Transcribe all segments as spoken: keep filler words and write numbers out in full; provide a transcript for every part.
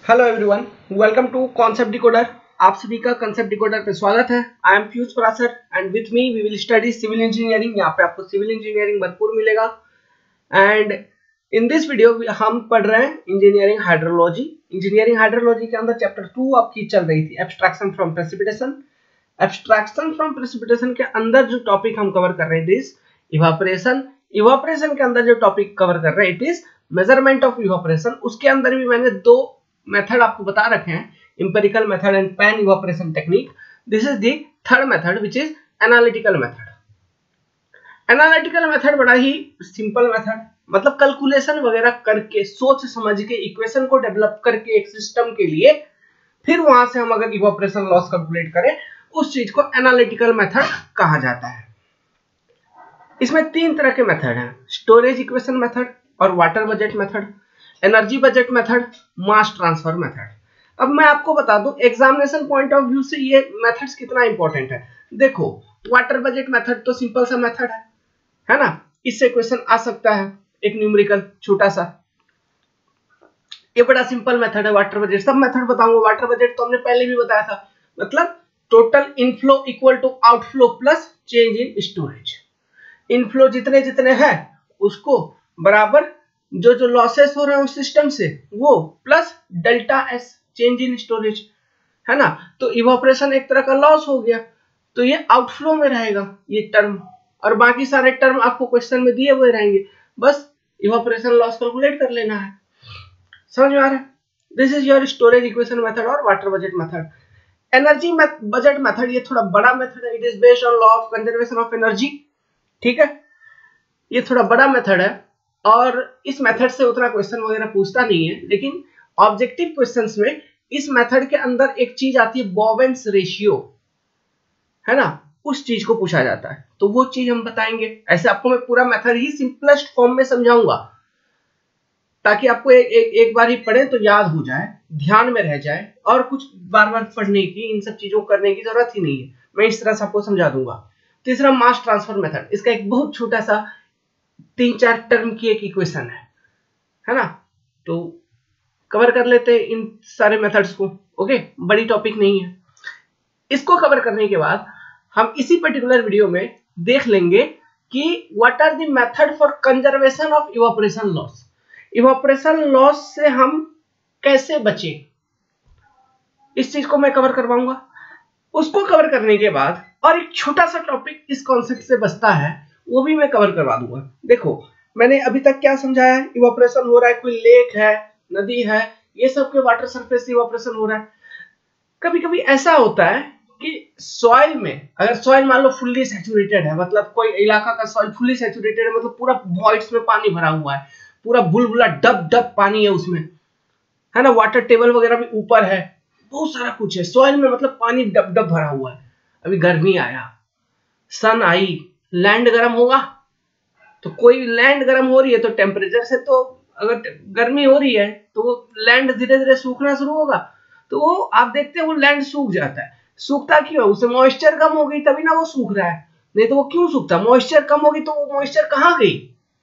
Hello everyone, welcome to concept decoder. आप सभी का कॉन्सेप्ट डिकोडर पे स्वागत है। I am Piyush Parashar and with me we will study civil engineering. यहाँ पे आपको सिविल इंजीनियरिंग भरपूर मिलेगा। एंड इन दिस वीडियो हम पढ़ रहे हैं इंजीनियरिंग हाइड्रोलॉजी। इंजीनियरिंग हाइड्रोलॉजी के अंदर चैप्टर टू आपकी चल रही थी abstraction from precipitation. Abstraction from precipitation के अंदर जो टॉपिक हम कवर कर रहे हैं इट इज इवापोरेशन। इवापोरेशन के अंदर जो टॉपिक कवर कर रहे हैं it is measurement of evaporation. उसके अंदर भी मैंने दो मेथड आपको बता रखे हैं, empirical method and pan evaporation technique. This is the third method which is analytical method. Analytical method बड़ा ही सिंपल मेथड, मतलब कैलकुलेशन वगैरह करके सोच समझ के इक्वेशन को डेवलप करके एक सिस्टम के लिए फिर वहां से हम अगर इवापोरेशन लॉस कैलकुलेट करें उस चीज को एनालिटिकल मेथड कहा जाता है। इसमें तीन तरह के मेथड हैं, स्टोरेज इक्वेशन मेथड और water budget method, energy budget method, mass transfer method. अब मैं आपको बता दूं एग्जामिनेशन पॉइंट ऑफ व्यू से ये मेथड्स कितना इंपॉर्टेंट है। देखो, वाटर बजट मेथड तो सिंपल सा मेथड है, है ना। इससे क्वेश्चन आ सकता है एक न्यूमेरिकल छोटा सा, ये बड़ा सिंपल मेथड है वाटर बजट। सब मेथड बताऊंगा। वाटर बजट तो हमने पहले भी बताया था, मतलब total inflow equal to outflow plus change in storage. Inflow जितने जितने हैं उसको बराबर जो जो लॉसेस हो रहे हैं उस सिस्टम से वो plus delta S change in storage, है ना। तो इवापोरेशन एक तरह का लॉस हो गया तो ये आउटफ्लो में रहेगा ये टर्म, और बाकी सारे टर्म आपको क्वेश्चन में दिए हुए रहेंगे, बस इवापोरेशन लॉस कैलकुलेट कर लेना है। समझ में आ रहा है? This is your storage equation method और water budget method. Energy budget method ये थोड़ा बड़ा मेथड है। It is based on law of conservation of energy. ठीक है, ये थोड़ा बड़ा मेथड है और इस मेथड से उतना क्वेश्चन वगैरह पूछता नहीं है, लेकिन ऑब्जेक्टिव क्वेश्चंस में इस मेथड के अंदर एक चीज आती है बॉवेंस रेशियो, है ना, उस चीज को पूछा जाता है, तो वो चीज हम बताएंगे। ऐसे आपको मैं पूरा मेथड ही सिंपलेस्ट फॉर्म में समझाऊंगा ताकि आपको एक, एक, एक बार ही पढ़े तो याद हो जाए, ध्यान में रह जाए, और कुछ बार बार पढ़ने की इन सब चीजों को करने की जरूरत ही नहीं है। मैं इस तरह से आपको समझा दूंगा। तीसरा मास ट्रांसफर मेथड, इसका एक बहुत छोटा सा तीन चार टर्म की एक इक्वेशन है, है ना। तो कवर कर लेते हैं इन सारे मेथड्स को। ओके, बड़ी टॉपिक नहीं है। इसको कवर करने के बाद हम इसी पर्टिकुलर वीडियो में देख लेंगे कि what are the method for conservation of evaporation loss. Evaporation loss से हम कैसे बचे, इस चीज को मैं कवर करवाऊंगा। उसको कवर करने के बाद और एक छोटा सा टॉपिक इस कॉन्सेप्ट से बचता है, वो भी मैं कवर करवा दूंगा। देखो, मैंने अभी तक क्या समझाया है, इवापोरेशन हो रहा है, कोई लेक है, नदी है, ये सब के वाटर सरफेस से इवापोरेशन हो रहा है। कभी कभी ऐसा होता है कि सॉइल में, अगर सॉइल मान लो फुल्ली सैचुरेटेड है, मतलब कोई इलाका का सॉइल फुल्ली सैचुरेटेड है, मतलब पूरा वॉइड्स में पानी भरा हुआ है, पूरा बुलबुला डब डब पानी है उसमें, है ना, वाटर टेबल वगैरह भी ऊपर है, बहुत सारा कुछ है सॉइल में, मतलब पानी डब डब भरा हुआ है। अभी गर्मी आया, सन आई, लैंड गर्म होगा, तो कोई लैंड गर्म हो रही है तो टेम्परेचर से, तो अगर गर्मी हो रही है तो वो लैंड धीरे धीरे सूखना शुरू होगा, तो वो आप देखते हैं वो लैंड सूख जाता है। सूखता क्यों? उससे मॉइस्चर कम हो गई तभी ना वो सूख रहा है, नहीं तो वो क्यों सूखता? मॉइस्चर कम होगी तो वो मॉइस्चर कहाँ गई?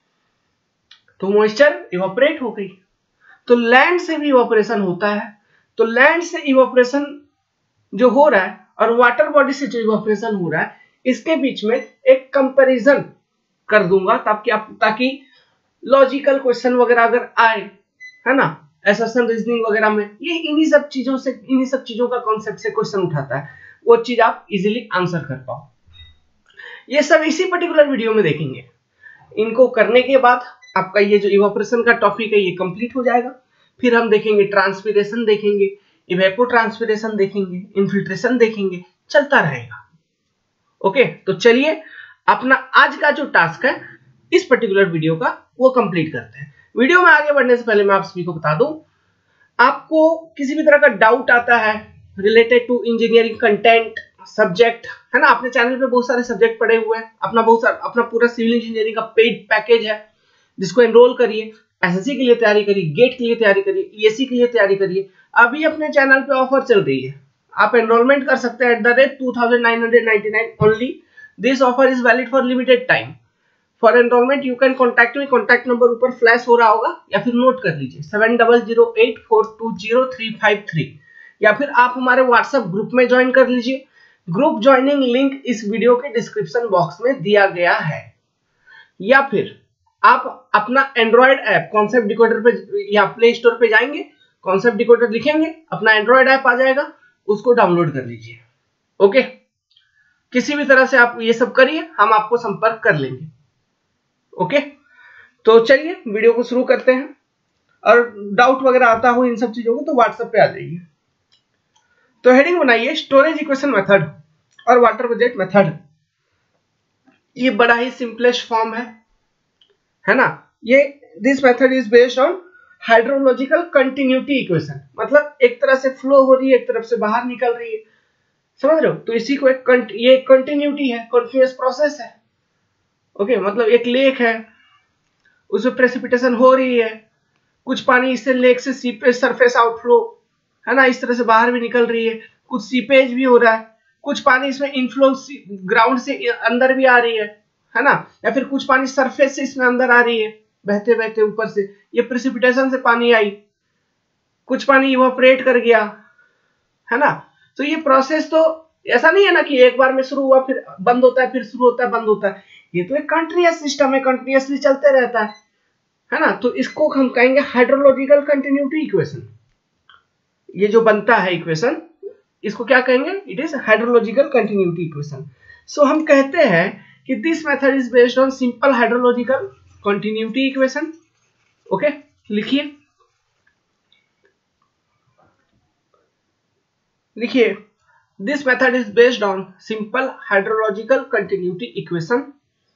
तो मॉइस्चर इवापोरेट हो गई। तो लैंड से भी इवापोरेशन होता है। तो लैंड से इवापोरेशन जो हो रहा है और वाटर बॉडी से जो इवापोरेशन हो रहा है, इसके बीच में एक कंपैरिजन कर दूंगा ताकि आप ताकि लॉजिकल क्वेश्चन वगैरह अगर आए, है ना, एसएसएन रीजनिंग वगैरह में, ये इन्हीं सब चीजों से इन्हीं सब चीजों का कॉन्सेप्ट से क्वेश्चन उठाता है, वो चीज आप इजीली आंसर कर पाओ। ये सब इसी पर्टिकुलर वीडियो में देखेंगे। इनको करने के बाद आपका ये जो इवापोरेशन का टॉपिक है ये कंप्लीट हो जाएगा। फिर हम देखेंगे ट्रांसपिरेशन, देखेंगे इवेपो ट्रांसपिरेशन, देखेंगे इनफिल्ट्रेशन, देखेंगे, चलता रहेगा। ओके, तो चलिए अपना आज का जो टास्क है इस पर्टिकुलर वीडियो का वो कंप्लीट करते हैं। वीडियो में आगे बढ़ने से पहले मैं आप सभी को बता दूं, आपको किसी भी तरह का डाउट आता है related to engineering content subject, है ना, अपने चैनल पे बहुत सारे सब्जेक्ट पड़े हुए हैं, अपना बहुत सारा अपना पूरा सिविल इंजीनियरिंग का पेड पैकेज है जिसको एनरोल करिए। एसएससी के लिए तैयारी करिए, गेट के लिए तैयारी करिए, ईएससी के लिए तैयारी करिए। अभी अपने चैनल पे ऑफर चल रही है, आप एनरोलमेंट कर सकते हैं at the rate two thousand nine hundred ninety nine only. This offer is valid for limited time. For enrollment you can contact me, contact number ऊपर फ्लैश हो रहा होगा या फिर नोट कर लीजिए seven double zero eight four two zero three five three, या फिर आप हमारे व्हाट्सएप ग्रुप में ज्वाइन कर लीजिए। ग्रुप ज्वाइनिंग लिंक इस वीडियो के डिस्क्रिप्शन बॉक्स में दिया गया है, या फिर आप अपना एंड्रॉयड ऐप कॉन्सेप्ट डिकोडर पे या प्ले स्टोर पे जाएंगे, कॉन्सेप्ट डिकोडर लिखेंगे, अपना एंड्रॉयड ऐप आ जाएगा, उसको डाउनलोड कर लीजिए। ओके, किसी भी तरह से आप ये सब करिए, हम आपको संपर्क कर लेंगे। ओके, तो चलिए वीडियो को शुरू करते हैं, और डाउट वगैरह आता हो इन सब चीजों को तो व्हाट्सएप पे आ जाइए। तो हेडिंग बनाइए स्टोरेज इक्वेशन मेथड और वाटर बजट मेथड। ये बड़ा ही सिंपलेस्ट फॉर्म है है ना। ये this method is based on hydrological continuity equation, मतलब एक तरह से फ्लो हो रही है, एक तरफ से बाहर निकल रही है, समझ रहे हो। तो इसी को एक ये कंटिन्यूटी है, कंटिन्यूअस प्रोसेस है। ओके, मतलब एक लेक है, उसमें प्रेसिपिटेशन हो रही है, कुछ पानी इससे लेक से सीपेज सरफेस आउटफ्लो है ना, इस तरह से बाहर भी निकल रही है, कुछ सीपेज भी हो रहा है, कुछ पानी इसमें इनफ्लो ग्राउंड से अंदर भी आ रही है है ना, या फिर कुछ पानी सरफेस से इसमें अंदर आ रही है बहते बहते ऊपर से, ये प्रेसिपिटेशन से पानी आई, कुछ पानी इवापोरेट कर गया है ना। तो ये प्रोसेस तो ऐसा नहीं है ना कि एक बार में शुरू हुआ फिर बंद होता है, फिर शुरू होता है बंद होता है, ये तो एक कंटिन्यूअस सिस्टम है, कंटिन्यूअसली चलते रहता है है ना। तो इसको हम कहेंगे हाइड्रोलॉजिकल कंटिन्यूटी इक्वेशन। ये जो बनता है इक्वेशन, इसको क्या कहेंगे, it is hydrological continuity equation. So हम कहते हैं कि this method is based on simple hydrological continuity equation. Okay, लिखिए लिखिए this method is based on simple hydrological continuity equation.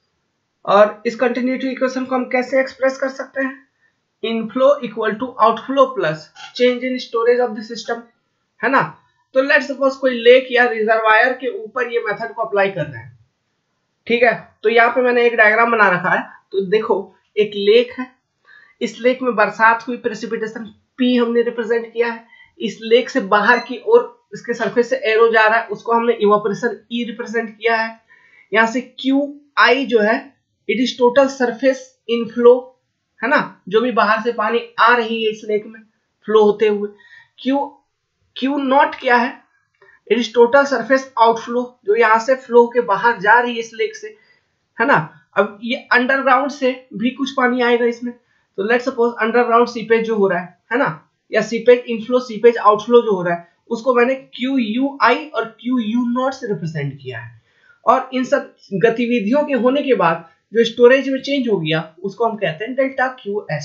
और इस कंटिन्यूटी इक्वेशन को हम कैसे एक्सप्रेस कर सकते हैं, inflow equal to outflow plus change in storage of the system, है ना। तो लेट्स सपोज कोई लेक या रिजर्वायर के ऊपर ये मेथड को अप्लाई कर रहे हैं, ठीक है। तो यहाँ पे मैंने एक डायग्राम बना रखा है, तो देखो एक लेक है, इस लेक में बरसात हुई, प्रेसिपिटेशन पी हमने रिप्रेजेंट किया है, इस लेक से बाहर की ओर इसके सरफेस से एरो जा रहा है, उसको हमने इवापोरेशन ई रिप्रेजेंट किया है। यहाँ से क्यू आई जो है it is total surface inflow, है ना, जो भी बाहर से पानी आ रही है इस लेक में फ्लो होते हुए। क्यू क्यू नॉट क्या है, it is total surface outflow, जो यहाँ से फ्लो के बाहर जा रही है इस लेक से, है ना। अब ये अंडरग्राउंड से भी कुछ पानी आएगा इसमें, तो लेट्स सपोज अंडरग्राउंड सीपेज जो हो रहा है है ना, या सीपेज इनफ्लो सीपेज आउटफ्लो जो हो रहा है, उसको मैंने क्यू यू आई और क्यू यू नॉट से रिप्रेजेंट किया है। और इन सब गतिविधियों के होने के बाद जो स्टोरेज में चेंज हो गया उसको हम कहते हैं डेल्टा क्यू एस,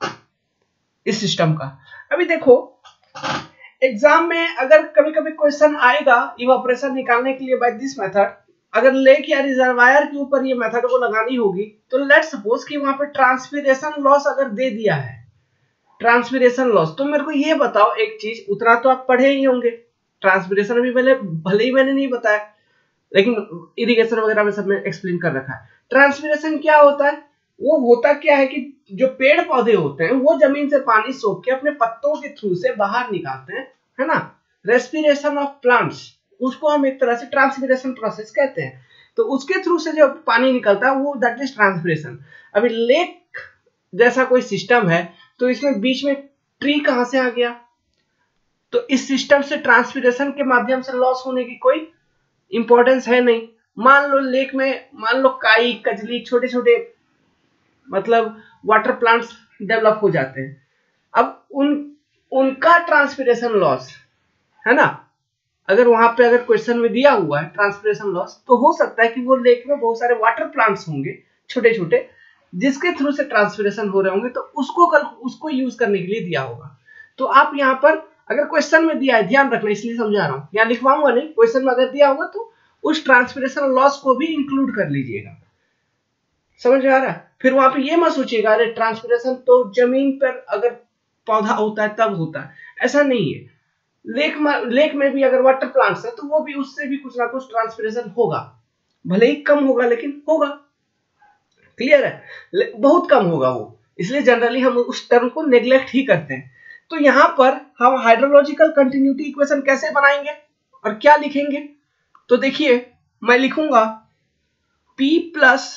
इस सिस्टम का। अभी देखो एग्जाम में अगर कभी कभी क्वेश्चन आएगा इवापोरेशन निकालने के लिए बाय दिस मेथड, अगर लेक या रिजर्वायर के ऊपर ये मेथड को लगानी होगी, तो लेट्स सपोज कि वहां पे ट्रांसपिरेशन लॉस अगर दे दिया है, ट्रांसपिरेशन लॉस, तो मेरे को ये बताओ एक चीज, उतना तो आप पढ़े ही होंगे, ट्रांसपिरेशन भी भले भले ही मैंने नहीं बताया, लेकिन इरिगेशन वगैरह में सब में एक्सप्लेन कर रखा है। ट्रांसपिरेशन क्या होता है, वो होता क्या है कि जो पेड़ पौधे होते हैं वो जमीन से पानी सोख के अपने पत्तों के थ्रू से बाहर निकालते हैं, है ना। रेस्पिरेशन ऑफ प्लांट्स, उसको हम एक तरह से ट्रांसपिरेशन प्रोसेस कहते हैं। तो उसके थ्रू से जो पानी निकलता है वो दैट इज ट्रांसपिरेशन। अभी लेक जैसा कोई सिस्टम है, तो इसमें बीच में ट्री कहां से आ गया, तो इस सिस्टम से ट्रांसपिरेशन के माध्यम से लॉस होने की कोई इंपॉर्टेंस है नहीं। मान लो लेक में मान लो काई कजली छोटे छोटे मतलब वाटर प्लांट्स डेवलप हो जाते हैं, अब उन उनका ट्रांसपिरेशन लॉस, है ना, अगर वहां पे अगर क्वेश्चन में दिया हुआ है ट्रांसपिरेशन लॉस, तो हो सकता है कि वो लेक में बहुत सारे वाटर प्लांट्स होंगे छोटे छोटे, जिसके थ्रू से ट्रांसपिरेशन हो रहे होंगे, तो उसको कल उसको यूज करने के लिए दिया होगा। तो आप यहाँ पर अगर क्वेश्चन में दिया है, ध्यान रखना इसलिए समझा रहा हूँ, यहाँ लिखवाऊंगा नहीं, क्वेश्चन में अगर दिया होगा तो उस ट्रांसपिरेशन लॉस को भी इंक्लूड कर लीजिएगा, समझ आ रहा है। फिर वहां पे ये मत सोचिएगा अरे ट्रांसपिरेशन तो जमीन पर अगर पौधा होता है तब होता है, ऐसा नहीं है। लेक में लेक में भी अगर वाटर प्लांट्स है तो वो भी उससे भी कुछ ना कुछ ट्रांसपिरेशन होगा, भले ही कम होगा लेकिन होगा, क्लियर है, बहुत कम होगा वो, इसलिए जनरली हम उस टर्म को नेग्लेक्ट ही करते हैं। तो यहाँ पर हम हाइड्रोलॉजिकल कंटिन्यूटी इक्वेशन कैसे बनाएंगे और क्या लिखेंगे, तो देखिए मैं लिखूंगा P plus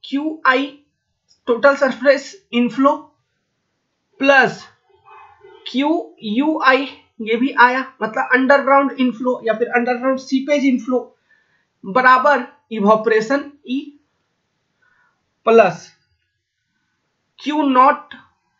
Q I total surface inflow plus Q U I, ये भी आया, मतलब अंडरग्राउंड इनफ्लो या फिर अंडरग्राउंड सीपेज इनफ्लो बराबर evaporation E plus Q not,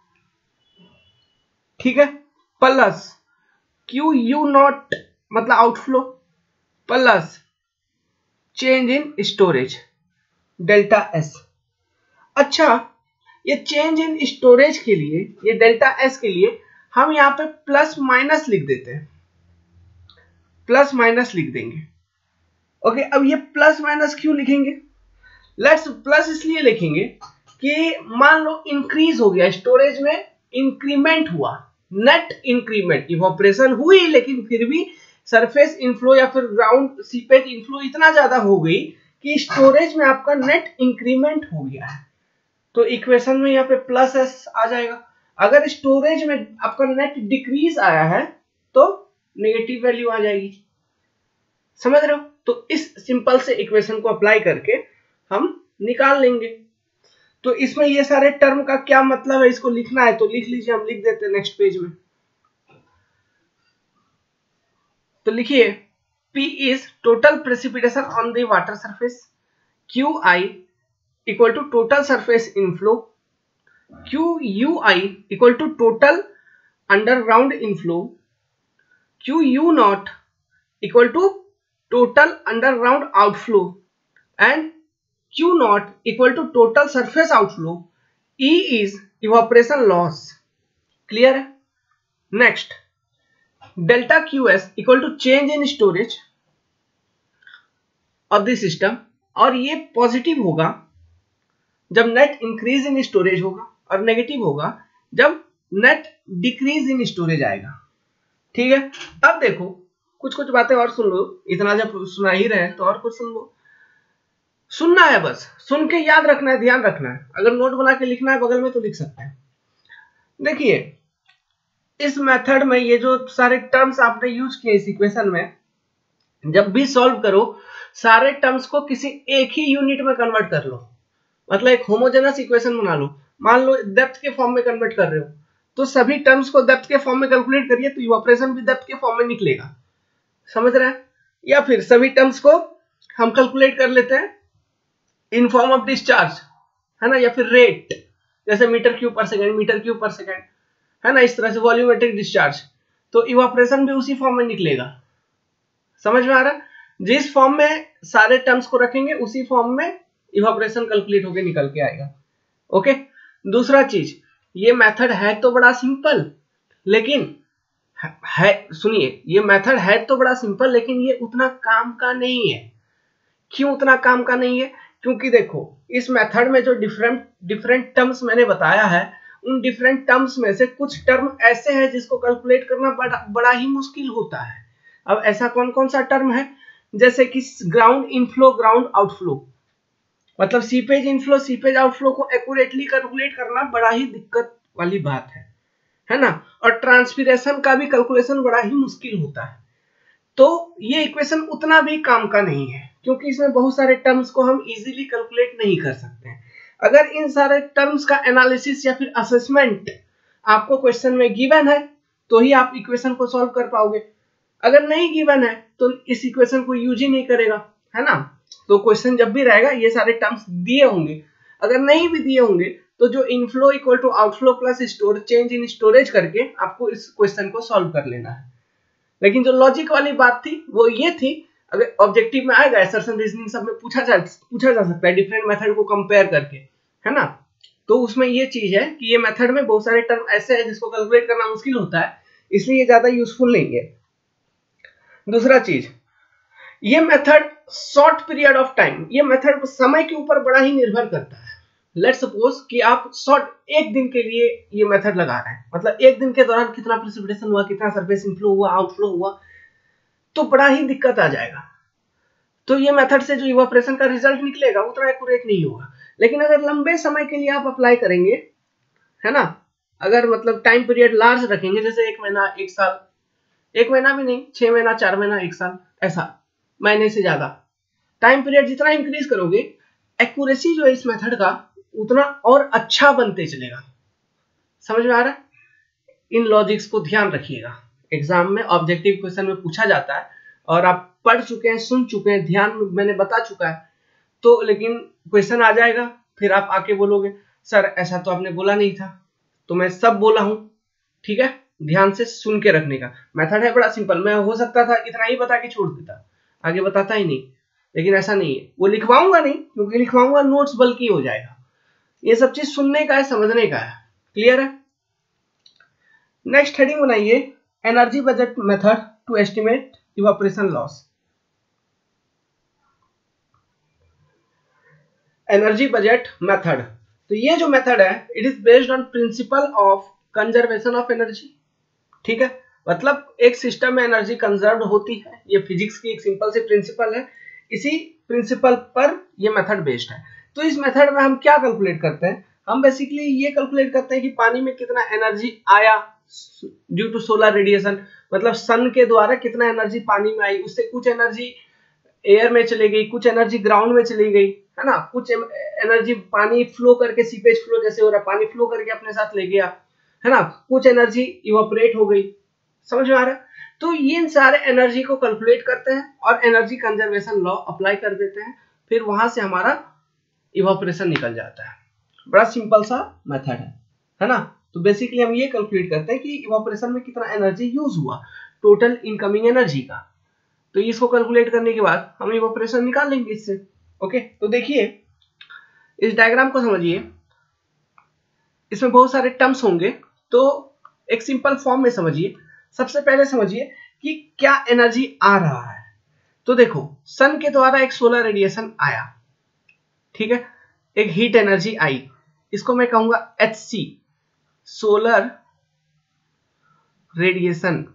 ठीक है, प्लस क्यू यू नॉट मतलब outflow plus change in storage delta S. अच्छा, ये चेंज इन स्टोरेज के लिए, ये डेल्टा एस के लिए हम यहाँ पे प्लस माइनस लिख देते हैं, प्लस माइनस लिख देंगे। ओके, अब ये प्लस माइनस क्यों लिखेंगे? लेट्स प्लस इसलिए लिखेंगे कि मान लो इंक्रीज हो गया, स्टोरेज में इंक्रीमेंट हुआ, नेट इंक्रीमेंट, इवोपरेशन हुई लेकिन फिर भी सरफेस इनफ्लो या फिर ग्राउंड सीपेज इनफ्लो इतना ज्यादा हो गई कि स्टोरेज में आपका नेट इंक्रीमेंट हो गया है, तो इक्वेशन में यहाँ पे प्लस एस आ जाएगा। अगर स्टोरेज में आपका नेट डिक्रीज आया है तो नेगेटिव वैल्यू आ जाएगी, समझ रहे हो? तो इस सिंपल से इक्वेशन को अप्लाई करके हम निकाल लेंगे। तो इसमें ये सारे टर्म का क्या मतलब है, इसको लिखना है तो लिख लीजिए, हम लिख देते हैं नेक्स्ट पेज में। तो लिखिए, P is total precipitation on the water surface, Q I equal to total surface inflow, Q U I equal to total underground inflow, Q U naught equal to total underground outflow and Q naught equal to total surface outflow. E is evaporation loss. Clear है? Next, delta Qs equal to change in storage of the system, और ये positive होगा जब net increase in storage होगा और negative होगा जब net decrease in storage आएगा। ठीक है, अब देखो कुछ कुछ बातें और सुन लो, इतना जब सुना ही रहे तो और कुछ सुन लो। सुनना है, बस सुन के याद रखना है, ध्यान रखना है। अगर नोट बना के लिखना है बगल में तो लिख सकते हैं। देखिए, इस मेथड में ये जो सारे टर्म्स आपने यूज किए इस इक्वेशन में, जब भी सॉल्व करो सारे टर्म्स को किसी एक ही यूनिट में कन्वर्ट कर लो, मतलब एक होमोजेनस इक्वेशन बना लो। मान लो डेप्थ के फॉर्म में कन्वर्ट कर रहे हो तो सभी टर्म्स को डेप्थ के फॉर्म में कैलकुलेट करिए तो इवोपरेशन भी डेप्थ के फॉर्म में निकलेगा, समझ रहे हैं? या फिर सभी टर्म्स को हम कैलकुलेट कर लेते हैं इन फॉर्म ऑफ डिस्चार्ज, है ना, या फिर रेट, जैसे metre cube per second, metre cube per second, है ना, इस तरह से वॉल्यूमेट्रिक डिस्चार्ज, तो इवोपरेशन भी उसी फॉर्म में निकलेगा। समझ में आ रहा? जिस फॉर्म में सारे टर्म्स को रखेंगे उसी फॉर्म में इवोपरेशन कैलकुलेट होके निकल के आएगा। ओके, दूसरा चीज, ये मेथड है तो बड़ा सिंपल, लेकिन है, सुनिए, ये मेथड है तो बड़ा सिंपल लेकिन ये उतना काम का नहीं है। क्यों उतना काम का नहीं है? क्योंकि देखो, इस मेथड में जो डिफरेंट डिफरेंट टर्म्स मैंने बताया है, उन डिफरेंट टर्म्स में से कुछ टर्म ऐसे हैं जिसको कैलकुलेट करना बड़ा, बड़ा ही मुश्किल होता है। अब ऐसा कौन कौन सा टर्म है? जैसे कि ग्राउंड इनफ्लो, ग्राउंड आउटफ्लो, मतलब सीपेज इनफ्लो, सीपेज आउटफ्लो को एक्यूरेटली कैलकुलेट करना बड़ा ही दिक्कत वाली बात है, है ना। और ट्रांसपिरेशन का भी कैलकुलेशन बड़ा ही मुश्किल होता है। तो ये इक्वेशन उतना भी काम का नहीं है क्योंकि इसमें बहुत सारे टर्म्स को हम इजीली कैलकुलेट नहीं कर सकते हैं। अगर इन सारे टर्म्स का एनालिसिस या फिर असेसमेंट आपको क्वेश्चन में गिवन है तो ही आप इक्वेशन को सॉल्व कर पाओगे। अगर नहीं गिवन है तो इस इक्वेशन को यूज ही नहीं करेगा, है ना। तो क्वेश्चन जब भी रहेगा ये सारे टर्म्स दिए होंगे, अगर नहीं भी दिए होंगे तो जो inflow equal to outflow plus store change in storage करके आपको इस क्वेश्चन को सॉल्व कर लेना है। लेकिन जो लॉजिक वाली बात थी वो ये थी, अगर ऑब्जेक्टिव में आएगा, असर्शन रीजनिंग सब में पूछा जा पूछा जा सकता है डिफरेंट मेथड को कंपेयर करके, है ना। तो उसमें ये चीज है कि ये मेथड में बहुत सारे टर्म ऐसे हैं जिसको कैलकुलेट करना मुश्किल होता है, इसलिए ये ज्यादा यूजफुल नहीं है। दूसरा चीज, ये method short period of time, ये मेथड समय के ऊपर बड़ा ही निर्भर करता है। लेट्स सपोज कि आप शॉर्ट एक दिन के लिए ये मेथड लगा रहे हैं, मतलब एक दिन के दौरान कितना प्रेसिपिटेशन हुआ, कितना सरफेस इनफ्लो हुआ, आउटफ्लो हुआ, तो बड़ा ही दिक्कत आ जाएगा। तो ये मेथड से जो इवोपरेशन का रिजल्ट निकलेगा उतना एक्यूरेट नहीं होगा। लेकिन अगर लंबे समय के लिए आप अप्लाई करेंगे, है ना, अगर मतलब टाइम पीरियड लार्ज रखेंगे, जैसे एक महीना, एक साल, एक महीना भी नहीं, छह महीना, चार महीना, एक साल, ऐसा महीने से ज्यादा टाइम पीरियड जितना इंक्रीज करोगे एक्यूरेसी जो है इस मेथड का उतना और अच्छा बनते चलेगा। समझ में आ रहा है? इन लॉजिक्स को ध्यान रखिएगा, एग्जाम में ऑब्जेक्टिव क्वेश्चन में पूछा जाता है और आप पढ़ चुके हैं, सुन चुके हैं, ध्यान मैंने बता चुका है, तो लेकिन क्वेश्चन आ जाएगा, फिर आप आके बोलोगे सर ऐसा तो आपने बोला नहीं था, तो मैं सब बोला हूं। ठीक है, ध्यान से सुन के रखने का मेथड है, बड़ा सिंपल। मैं हो सकता था इतना ही बता के छोड़ देता, आगे बताता ही नहीं, लेकिन ऐसा नहीं है। वो लिखवाऊंगा नहीं, क्योंकि लिखवाऊंगा नोट्स बल्कि हो जाएगा। ये सब चीज सुनने का है, समझने का है। क्लियर है? नेक्स्ट हेडिंग बनाइए, energy budget method to estimate evaporation loss. Energy budget method, तो ये जो मेथड है it is based on principle of conservation of energy. ठीक है, मतलब एक सिस्टम में एनर्जी कंजर्व होती है, ये फिजिक्स की एक सिंपल सी प्रिंसिपल है। इसी प्रिंसिपल पर ये मेथड बेस्ड है। तो इस मेथड में हम क्या कैलकुलेट करते हैं? हम बेसिकली ये कैलकुलेट करते हैं कि पानी में कितना एनर्जी आया ड्यू टू सोलर रेडिएशन, मतलब सन के द्वारा कितना एनर्जी पानी में आई, उससे कुछ एनर्जी एयर में चली गई, कुछ एनर्जी ग्राउंड में चली गई, है ना, कुछ एनर्जी पानी फ्लो करके, सीपेज फ्लो जैसे हो रहा है, पानी फ्लो करके अपने साथ ले गया, है ना, कुछ एनर्जी इवापोरेट हो गई। समझ में आ रहा है? तो ये सारे एनर्जी को कैलकुलेट करते हैं और एनर्जी कंजर्वेशन लॉ अप्लाई कर देते हैं, फिर वहां से हमारा इवापोरेशन निकल जाता है। बड़ा सिंपल सा मेथड है, है ना। तो बेसिकली हम ये कैलकुलेट करते हैं कि इवापोरेशन में कितना एनर्जी यूज हुआ, टोटल इनकमिंग एनर्जी का। तो इसको कैलकुलेट करने के बाद हम इवापोरेशन निकाल लेंगे इससे। ओके, तो देखिए इस डायग्राम को समझिए, इसमें बहुत सारे टर्म्स होंगे, तो एक सिंपल फॉर्म में समझिए। सबसे पहले समझिए कि क्या एनर्जी आ रहा है। तो देखो, सन के द्वारा एक सोलर रेडिएशन आया, ठीक है, एक हीट एनर्जी आई, इसको मैं कहूंगा H C, solar radiation.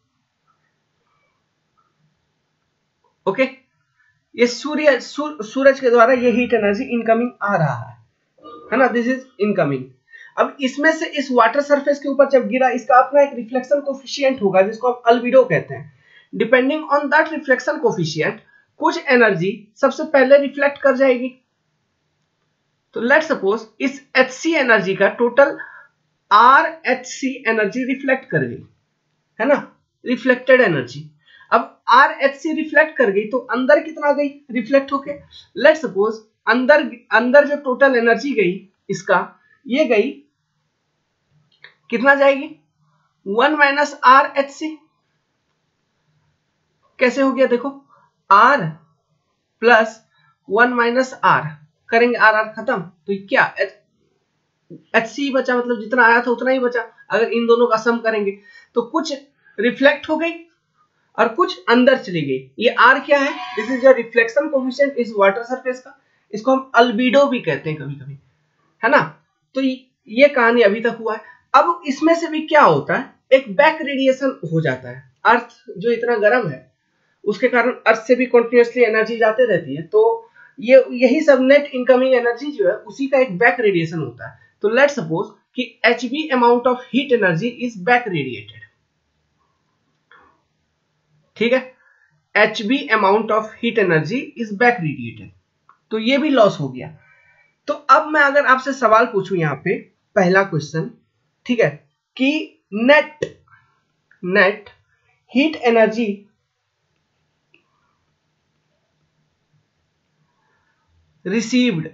Okay, ये सूर्य सूर, सूरज के द्वारा ये हीट एनर्जी इनकमिंग आ रहा है, है ना, दिस इज इनकमिंग। अब इसमें से इस वाटर सरफेस के ऊपर जब गिरा, इसका अपना एक रिफ्लेक्शन कोफिशिएंट होगा जिसको हम अल्बिडो कहते हैं। Depending on that reflection coefficient कुछ एनर्जी सबसे पहले रिफ्लेक्ट कर जाएगी। तो लेट सपोज इस एचसी एनर्जी का total R H C energy reflect कर गई, है ना, रिफ्लेक्टेड एनर्जी। अब आर एच सी रिफ्लेक्ट कर गई तो अंदर कितना गई रिफ्लेक्ट होके? लेट सपोज अंदर अंदर जो टोटल एनर्जी गई इसका, ये गई कितना जाएगी? One minus R H C. कैसे हो गया? देखो, R plus one minus R करेंगे, आर आर खत्म, तो क्या एच सी बचा, मतलब जितना आया था उतना ही बचा। अगर इन दोनों का सम करेंगे तो कुछ रिफ्लेक्ट हो गई और कुछ अंदर चली गई। ये आर क्या है? This is the reflection coefficient इस वाटर सरफेस का, इसको हम अल्बिडो भी कहते हैं कभी कभी, है ना। तो ये कहानी अभी तक हुआ है। अब इसमें से भी क्या होता है, एक बैक रेडिएशन हो जाता है। अर्थ जो इतना गर्म है उसके कारण अर्थ से भी कंटिन्यूअसली एनर्जी जाते रहती है, तो ये यही सब नेट इनकमिंग एनर्जी जो है उसी का एक बैक रेडिएशन होता है। तो लेट सपोज कि H B amount of heat energy is back radiated, ठीक है, H B amount of heat energy is back radiated, तो ये भी लॉस हो गया। तो अब मैं अगर आपसे सवाल पूछूं यहां पे, पहला क्वेश्चन, ठीक है, कि net net heat energy received,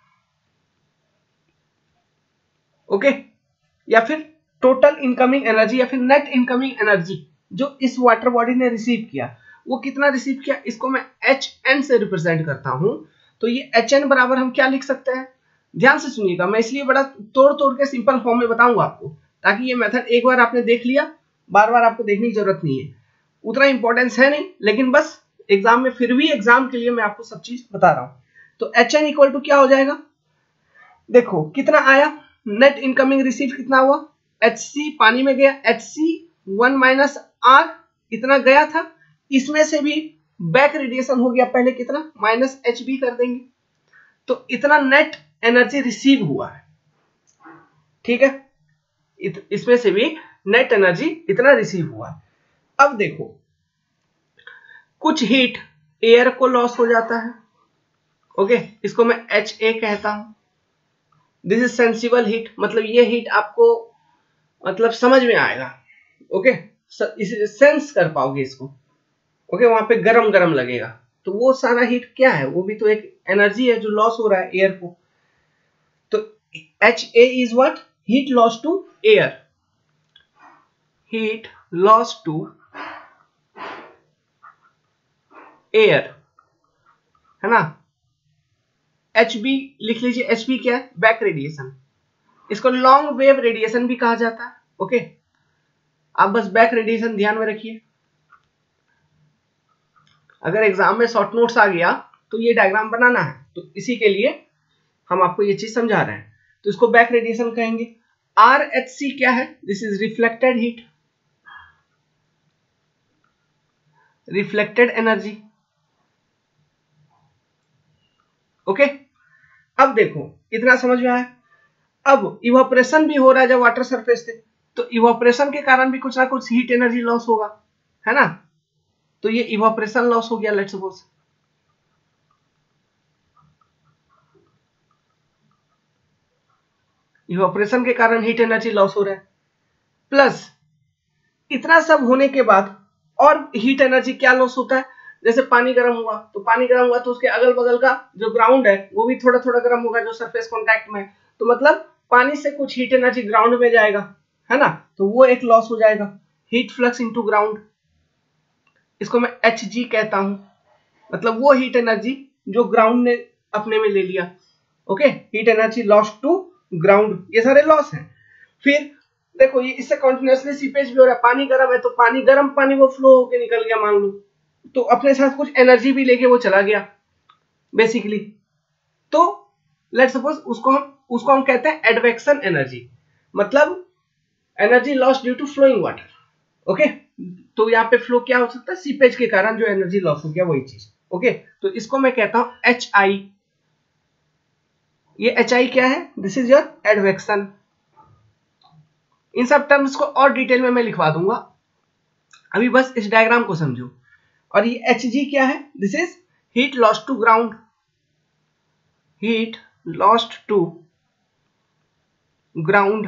okay, या फिर टोटल इनकमिंग एनर्जी या फिर नेट इनकमिंग एनर्जी जो इस वाटर बॉडी ने रिसीव किया, वो कितना रिसीव किया, इसको मैं एच एन से रिप्रेजेंट करता हूं। तो ये एच एन बराबर हम क्या लिख सकते हैं? ध्यान से सुनिएगा, मैं इसलिए बड़ा तोड़ तोड़ के सिंपल फॉर्म में बताऊंगा आपको, ताकि ये मेथड एक बार आपने देख लिया, बार बार आपको देखने की जरूरत नहीं है, उतना इंपॉर्टेंस है नहीं, लेकिन बस एग्जाम में, फिर भी एग्जाम के लिए मैं आपको सब चीज बता रहा हूं। तो एच एन इक्वल टू क्या हो जाएगा? देखो कितना आया, नेट इनकमिंग रिसीव कितना हुआ, एच सी पानी में गया, H C one minus R इतना गया था, इसमें से भी बैक रेडिएशन हो गया, पहले कितना माइनस एच बी कर देंगे, तो इतना नेट एनर्जी रिसीव हुआ है, ठीक है, इत, इसमें से भी नेट एनर्जी इतना रिसीव हुआ है। अब देखो, कुछ हीट एयर को लॉस हो जाता है, ओके, इसको मैं एच ए कहता हूं। दिस इज सेंसिबल हीट, मतलब ये हीट आपको मतलब समझ में आएगा। ओके, इसे सेंस कर पाओगे इसको। ओके, वहां पे गरम गरम लगेगा, तो वो सारा हीट क्या है, वो भी तो एक एनर्जी है जो लॉस हो रहा है एयर को। तो H A is what, heat loss to air, heat loss to air, है ना। एच बी लिख लीजिए, एच बी क्या है, बैक रेडिएशन। इसको लॉन्ग वेव रेडिएशन भी कहा जाता है। ओके, आप बस बैक रेडिएशन ध्यान में रखिए। अगर एग्जाम में शॉर्ट नोट्स आ गया तो ये डायग्राम बनाना है, तो इसी के लिए हम आपको ये चीज समझा रहे हैं। तो इसको बैक रेडिएशन कहेंगे। आर एच सी क्या है, this is reflected heat, reflected energy. Okay, अब देखो इतना समझ में आया। अब इवापोरेशन भी हो रहा है जब वाटर सरफेस से, तो इवापोरेशन के कारण भी कुछ ना कुछ हीट एनर्जी लॉस होगा, है ना। तो ये इवापोरेशन लॉस हो गया, लेट्स सपोज। इवापोरेशन के कारण हीट एनर्जी लॉस हो रहा है, प्लस इतना सब होने के बाद और हीट एनर्जी क्या लॉस होता है, जैसे पानी गर्म हुआ, तो पानी गर्म हुआ तो उसके अगल बगल का जो ग्राउंड है वो भी थोड़ा थोड़ा गर्म होगा, जो सरफेस कांटेक्ट में है। तो मतलब पानी से कुछ हीट एनर्जी ग्राउंड में जाएगा, है ना, तो वो एक लॉस हो जाएगा, हीट फ्लक्स इनटू ग्राउंड। इसको मैं एच जी कहता हूं, मतलब वो हीट एनर्जी जो ग्राउंड ने अपने में ले लिया। Okay, heat energy loss to ground, ये सारे लॉस हैं। फिर देखो ये इससे कंटिन्यूअसली सीपेज भी हो रहा है, पानी गर्म है तो पानी गर्म पानी वो फ्लो होके निकल गया मान लो, तो अपने साथ कुछ एनर्जी भी लेके वो चला गया बेसिकली। तो लेट्स सपोज उसको हम उसको हम कहते हैं एडवेक्शन एनर्जी, मतलब energy loss due to flowing water. Okay, तो यहाँ पे फ्लो क्या हो सकता है, सीपेज के कारण जो एनर्जी लॉस हो गया वही चीज। ओके, तो इसको मैं कहता हूं एच आई। ये एच आई क्या है, दिस इज योर एडवेक्शन। इन सब टर्म्स को और डिटेल में मैं लिखवा दूंगा, अभी बस इस डायग्राम को समझो। और ये एच जी क्या है, this is heat lost to ground, heat lost to ground.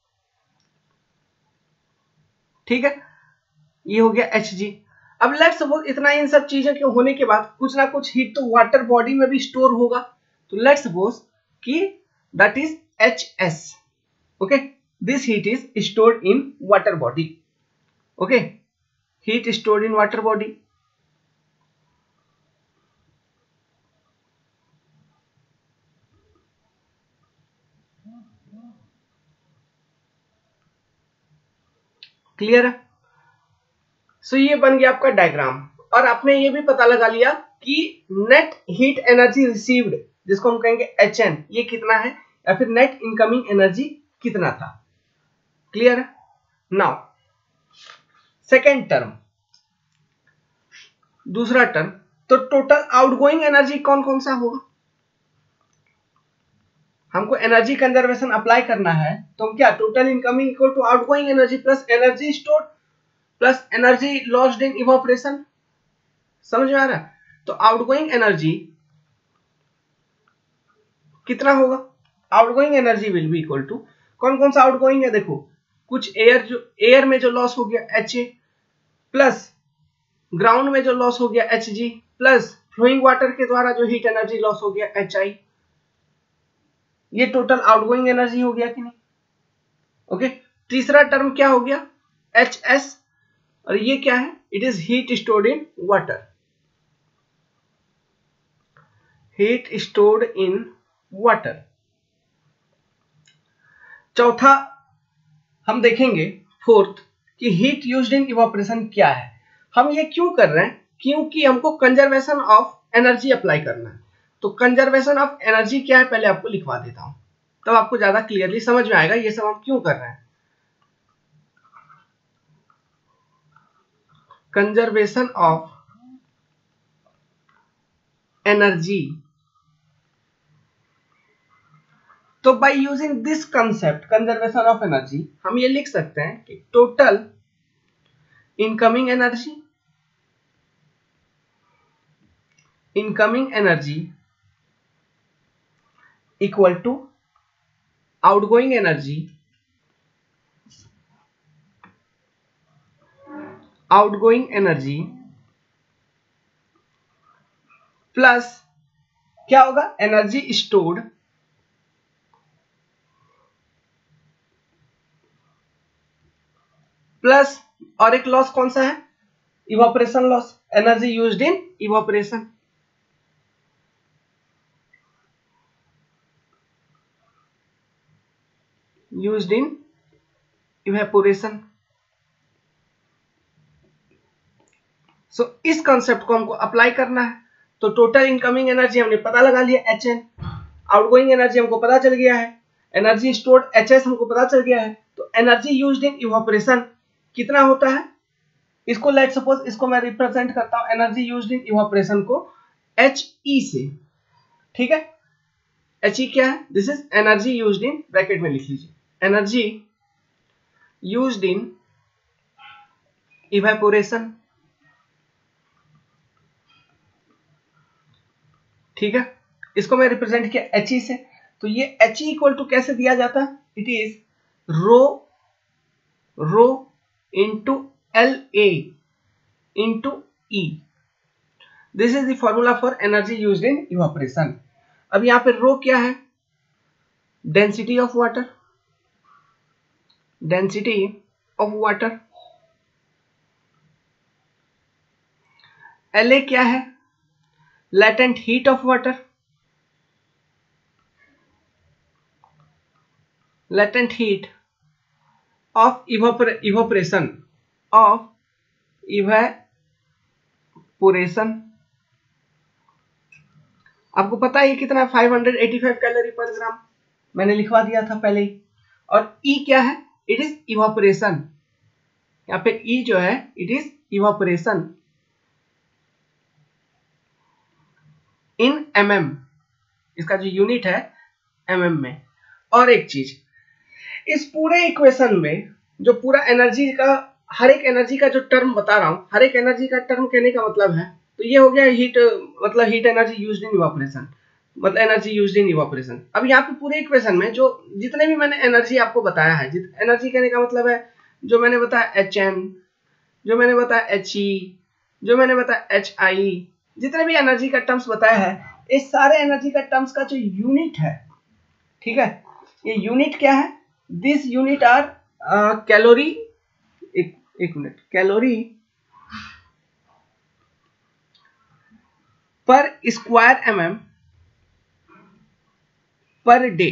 ठीक है, ये हो गया एच जी। अब लेट्स सपोज इतना इन सब चीजों के होने के बाद कुछ ना कुछ हीट तो वाटर बॉडी में भी स्टोर होगा, तो लेट्स सपोज कि that is H S. Okay, this heat is stored in water body. Okay, heat stored in water body. Clear है। सो so, ये बन गया आपका डायग्राम, और आपने ये भी पता लगा लिया कि नेट हीट एनर्जी रिसीव्ड, जिसको हम कहेंगे एच एन, ये कितना है, या फिर नेट इनकमिंग एनर्जी कितना था। क्लियर है। नाउ सेकेंड टर्म, दूसरा टर्म, तो टोटल आउटगोइंग एनर्जी कौन कौन सा होगा। हमको एनर्जी कंजर्वेशन अप्लाई करना है, तो हम क्या, total incoming equal to outgoing energy plus energy stored plus energy lost in evaporation. समझ में आ रहा है। तो आउटगोइंग एनर्जी कितना होगा, outgoing energy will be equal to, कौन कौन सा आउटगोइंग है, देखो कुछ एयर, जो एयर में जो लॉस हो गया एच ए, प्लस ग्राउंड में जो लॉस हो गया H G, plus flowing water के द्वारा जो हीट एनर्जी लॉस हो गया एच आई। ये टोटल आउटगोइंग एनर्जी हो गया कि नहीं। ओके, तीसरा टर्म क्या हो गया, एच एस, और ये क्या है, it is heat stored in water, heat stored in water. चौथा हम देखेंगे, फोर्थ, कि हीट यूज्ड इन इवापोरेशन क्या है। हम ये क्यों कर रहे हैं, क्योंकि हमको कंजर्वेशन ऑफ एनर्जी अप्लाई करना है। तो कंजर्वेशन ऑफ एनर्जी क्या है, पहले आपको लिखवा देता हूं, तब तो आपको ज्यादा क्लियरली समझ में आएगा ये सब हम क्यों कर रहे हैं। कंजर्वेशन ऑफ एनर्जी, तो by using this concept conservation of energy, हम ये लिख सकते हैं कि total incoming energy, incoming energy equal to outgoing energy outgoing energy plus क्या होगा, एनर्जी स्टोर्ड प्लस, और एक लॉस कौन सा है, evaporation loss, energy used in evaporation. Used in evaporation. So इस कंसेप्ट को हमको अप्लाई करना है। तो टोटल इनकमिंग एनर्जी हमने पता लगा लिया एच एन, आउटगोइंग एनर्जी हमको पता चल गया है, एनर्जी स्टोर्ड एच एस हमको पता चल गया है। तो एनर्जी यूज्ड इन इवेपोरेशन कितना होता है, इसको लेट सपोज इसको मैं रिप्रेजेंट करता हूं एनर्जी यूज्ड इन इवेपोरेशन को एच ई से, ठीक है। एच ई क्या है, this is energy used in, bracket में लिख लीजिए, एनर्जी यूज्ड इन इवेपोरेशन, ठीक है। इसको मैं रिप्रेजेंट किया एच ई से। तो ये एच ई इक्वल टू कैसे दिया जाता है, it is rho rho into L A into E. This is the formula for energy used in evaporation. अब यहां पे रो क्या है, density of water, density of water. L A क्या है, latent heat of water, latent heat of evapor evaporation of evaporation। आपको पता है कितना, five hundred eighty five calorie पर ग्राम, मैंने लिखवा दिया था पहले ही। और E क्या है, इट इज इवापोरेशन, यहाँ पे E जो है it is evaporation in mm, इसका जो यूनिट है mm में। और एक चीज, इस पूरे इक्वेशन में जो पूरा एनर्जी का, हर एक एनर्जी का जो टर्म बता रहा हूं, हर एक एनर्जी का टर्म कहने का मतलब है, तो ये हो गया हीट, मतलब heat energy used in evaporation, मतलब एनर्जी यूज्ड इन इवेपोरेशन। अब यहाँ पे पूरे इक्वेशन में जो जितने भी मैंने एनर्जी आपको बताया है, एनर्जी कहने का मतलब है जो मैंने बताया एच एन, जो मैंने बताया एच ई, जो मैंने बताया एच आई, जितने भी एनर्जी का टर्म्स बताया है, इस सारे एनर्जी का टर्म्स का जो यूनिट है, ठीक है, ये यूनिट क्या है, दिस यूनिट आर कैलोरी, एक एक minute, calorie per square M M per day,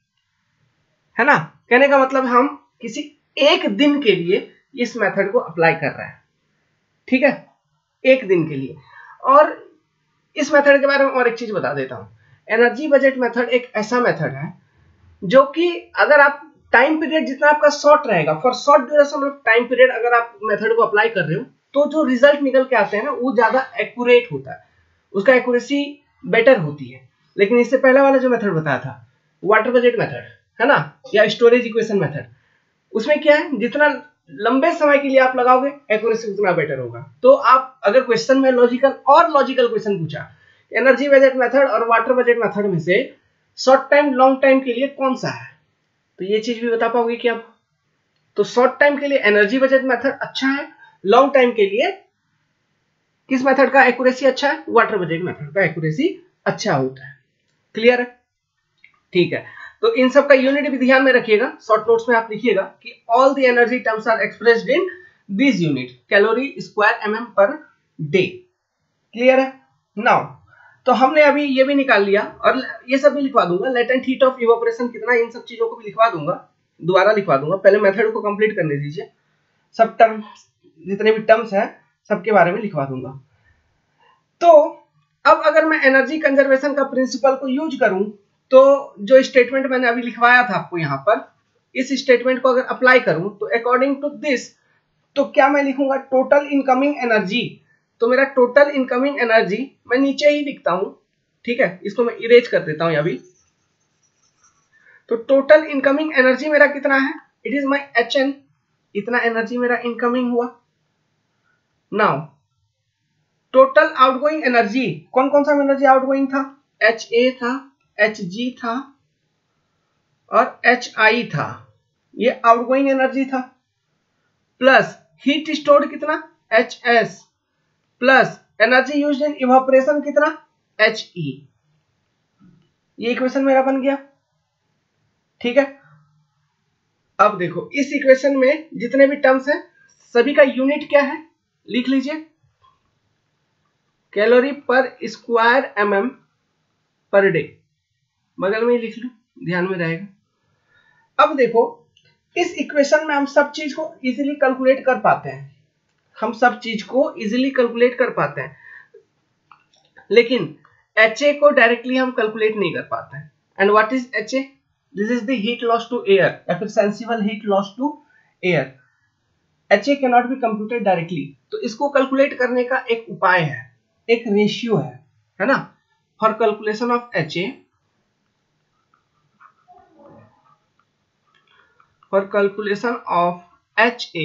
है ना। कहने का मतलब हम किसी एक दिन के लिए इस मेथड को अप्लाई कर रहे हैं, ठीक है, एक दिन के लिए। और इस मेथड के बारे में और एक चीज बता देता हूं, एनर्जी बजट मेथड एक ऐसा मेथड है जो कि अगर आप टाइम पीरियड जितना आपका शॉर्ट रहेगा, for short duration of time period अगर आप मेथड को अप्लाई कर रहे हो, तो जो रिजल्ट निकल के आते हैं ना वो ज्यादा एक्यूरेट होता है, उसका एक्यूरेसी बेटर होती है। लेकिन इससे पहले वाला जो मेथड बताया था, वाटर बजट मेथड, है ना, या स्टोरेज इक्वेशन मेथड, उसमें क्या है, जितना लंबे समय के लिए आप लगाओगे एक्यूरेसी उतना बेटर होगा। तो आप अगर क्वेश्चन में लॉजिकल और लॉजिकल क्वेश्चन पूछा, एनर्जी बजट मेथड और वाटर बजट मेथड में से शॉर्ट टाइम लॉन्ग टाइम के लिए कौन सा है, तो ये चीज भी बता पाओगे क्या आप। तो शॉर्ट टाइम के लिए एनर्जी बजट मेथड अच्छा है, लॉन्ग टाइम के लिए किस मेथड का एक्यूरेसी अच्छा है, वाटर बजट मेथड का एक्यूरेसी अच्छा होता है। क्लियर है, ठीक है। तो इन सब का यूनिट भी ध्यान में रखिएगा, शॉर्ट नोट्स में आप लिखिएगा कि all the energy terms are expressed in this unit, calorie square mm per day. Clear है। नाउ तो हमने अभी ये भी निकाल लिया, और ये सब भी लिखवा दूंगा, लेटेंट हीट ऑफ इवेपोरेशन कितना, इन सब चीजों को भी लिखवा दूंगा, दोबारा लिखवा दूंगा, पहले मेथड को कंप्लीट करने दीजिए। सब टर्म, जितने भी टर्म्स हैं सबके बारे में लिखवा दूंगा। तो अब अगर मैं एनर्जी कंजर्वेशन का प्रिंसिपल को यूज करूं, तो जो स्टेटमेंट मैंने अभी लिखवाया था आपको यहाँ पर, इस स्टेटमेंट को अगर अप्लाई करूं तो अकॉर्डिंग टू दिस, तो क्या मैं लिखूंगा, टोटल इनकमिंग एनर्जी। तो मेरा टोटल इनकमिंग एनर्जी मैं नीचे ही लिखता हूं, ठीक है, इसको मैं इरेज कर देता हूं अभी। तो टोटल इनकमिंग एनर्जी मेरा कितना है, it is my H N, इतना एनर्जी मेरा इनकमिंग हुआ। नाउ टोटल आउटगोइंग एनर्जी, कौन कौन सा एनर्जी आउटगोइंग था, एच ए था, एच जी था, और एच आई था, ये आउटगोइंग एनर्जी था, प्लस हीट स्टोर्ड कितना H S, plus energy used in evaporation कितना एच ई। ये इक्वेशन मेरा बन गया, ठीक है। अब देखो इस इक्वेशन में जितने भी टर्म्स हैं सभी का यूनिट क्या है, लिख लीजिए, calorie per square M M per day, बगल में ही लिख लो, ध्यान में रहेगा। अब देखो इस इक्वेशन में हम सब चीज को इजीली कैलकुलेट कर पाते हैं, हम सब चीज को इजीली कैलकुलेट कर पाते हैं, लेकिन एच ए को डायरेक्टली हम कैलकुलेट नहीं कर पाते हैं। And what is H A? This is the heat loss to air या फिर sensible heat loss to air. H A can not be computed directly, तो इसको कैलकुलेट करने का एक उपाय है, एक रेशियो है, है ना। For calculation of H A, for calculation of H A,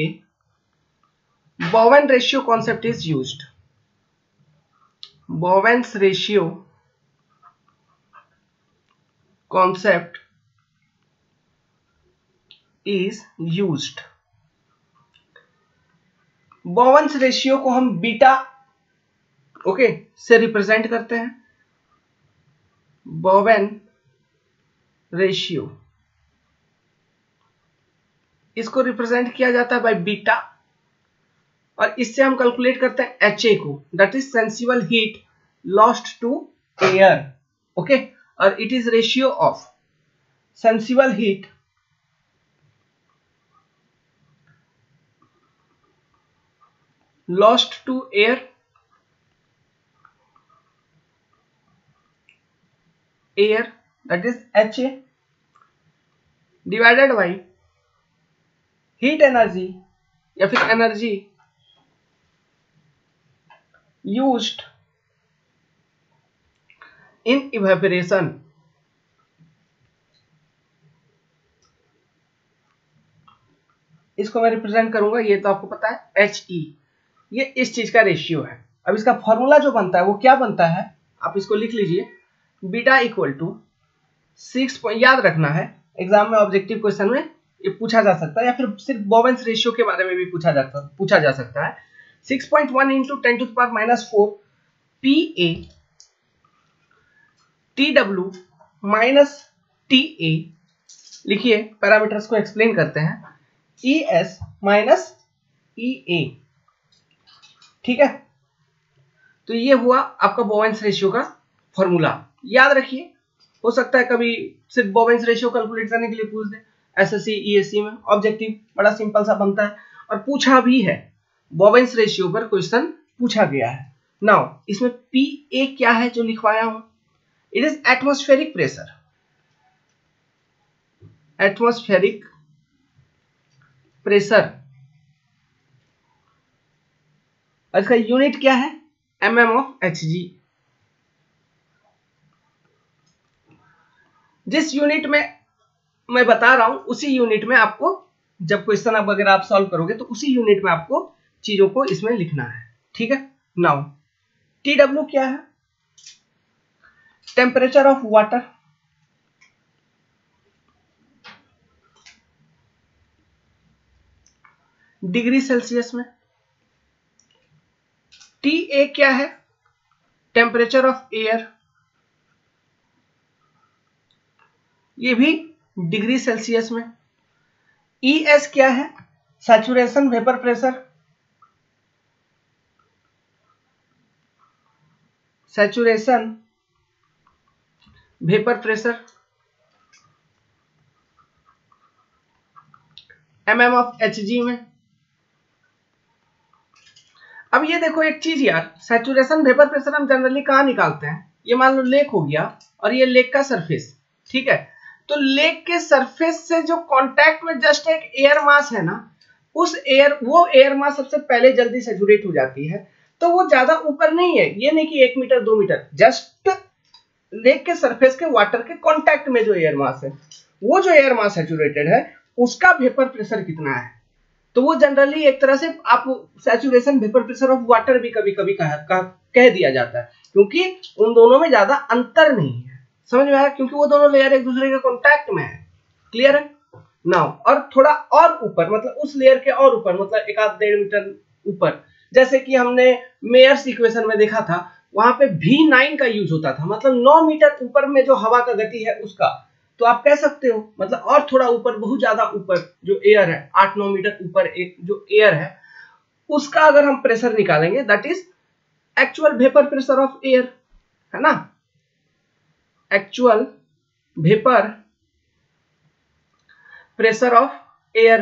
Bowen ratio concept is used. Bowen's ratio concept is used. Bowen's ratio को हम बीटा ओके okay, से रिप्रेजेंट करते हैं। बोवेन रेशियो, इसको रिप्रेजेंट किया जाता है बाय बीटा, और इससे हम कैलकुलेट करते हैं एच ए को, that is sensible heat lost to air, okay. और it is ratio of sensible heat lost to air air that is H A divided by heat energy या फिर energy used in evaporation. इसको मैं represent करूंगा, ये तो आपको पता है एच ई, ये इस चीज का रेशियो है। अब इसका फॉर्मूला जो बनता है वो क्या बनता है, आप इसको लिख लीजिए, बीटा इक्वल टू सिक्स, याद रखना है एग्जाम में ऑब्जेक्टिव क्वेश्चन में ये पूछा जा सकता है, या फिर सिर्फ बोवेन्स रेशियो के बारे में भी पूछा जा पूछा जा सकता है। Six point one into ten to the power minus four P A T W minus T A, लिखिए पैरामीटर्स को एक्सप्लेन करते हैं, ई एस माइनस ई ए, ठीक है। तो ये हुआ आपका बोवेन्स रेशियो का फॉर्मूला, याद रखिए। हो सकता है कभी सिर्फ बोवेन्स रेशियो कैलकुलेट करने के लिए पूछ दे, एसएससी ईएससी में ऑब्जेक्टिव बड़ा सिंपल सा बनता है, और पूछा भी है, बोवेन्स रेशियो पर क्वेश्चन पूछा गया है। नाउ इसमें पी ए क्या है जो लिखवाया हूं, it is atmospheric pressure, atmospheric pressure, इसका यूनिट क्या है, M M of H G. जिस यूनिट में मैं बता रहा हूं उसी यूनिट में आपको, जब क्वेश्चन आप अगर आप सॉल्व करोगे तो उसी यूनिट में आपको चीजों को इसमें लिखना है, ठीक है। नाउ टी डब्ल्यू क्या है, temperature of water, degree Celsius में। टी ए क्या है, टेम्परेचर ऑफ एयर, ये भी डिग्री सेल्सियस में। ई एस क्या है, saturation vapour pressure, saturation vapour pressure, M M of H G में। अब ये देखो एक चीज यार, सैचुरेशन वेपर प्रेशर हम जनरली कहाँ निकालते हैं, ये मान लो लेक हो गया और ये लेक का सरफेस, ठीक है। तो लेक के सरफेस से जो कांटेक्ट में जस्ट एक एयर मास है ना, उस एयर वो एयर मास सबसे पहले जल्दी सैचुरेट हो जाती है, तो वो ज्यादा ऊपर नहीं है, ये नहीं कि एक मीटर दो मीटर, जस्ट लेक के सरफेस के वाटर के कांटेक्ट में जो एयर मास है, वो जो एयर मास सैचुरेटेड है उसका वेपर प्रेशर कितना है। तो वो जनरली एक तरह से आप saturation vapour pressure of water भी कभी कभी कह, कह, कह दिया जाता है, क्योंकि उन दोनों में ज्यादा अंतर नहीं है, समझ में आया, क्योंकि वो दोनों लेयर एक दूसरे के कांटेक्ट में है। क्लियर है नाउ। और थोड़ा और ऊपर मतलब उस लेयर के और ऊपर मतलब एक आध डेढ़ मीटर ऊपर, जैसे कि हमने मेयर्स इक्वेशन में देखा था, वहां पे वी नाइन का यूज होता था, मतलब नौ मीटर ऊपर में जो हवा का गति है उसका। तो आप कह सकते हो मतलब और थोड़ा ऊपर, बहुत ज्यादा ऊपर जो एयर है, आठ नौ मीटर ऊपर एक जो एयर है, उसका अगर हम प्रेशर निकालेंगे, that is actual vapour pressure of air, है ना, actual vapour pressure of air.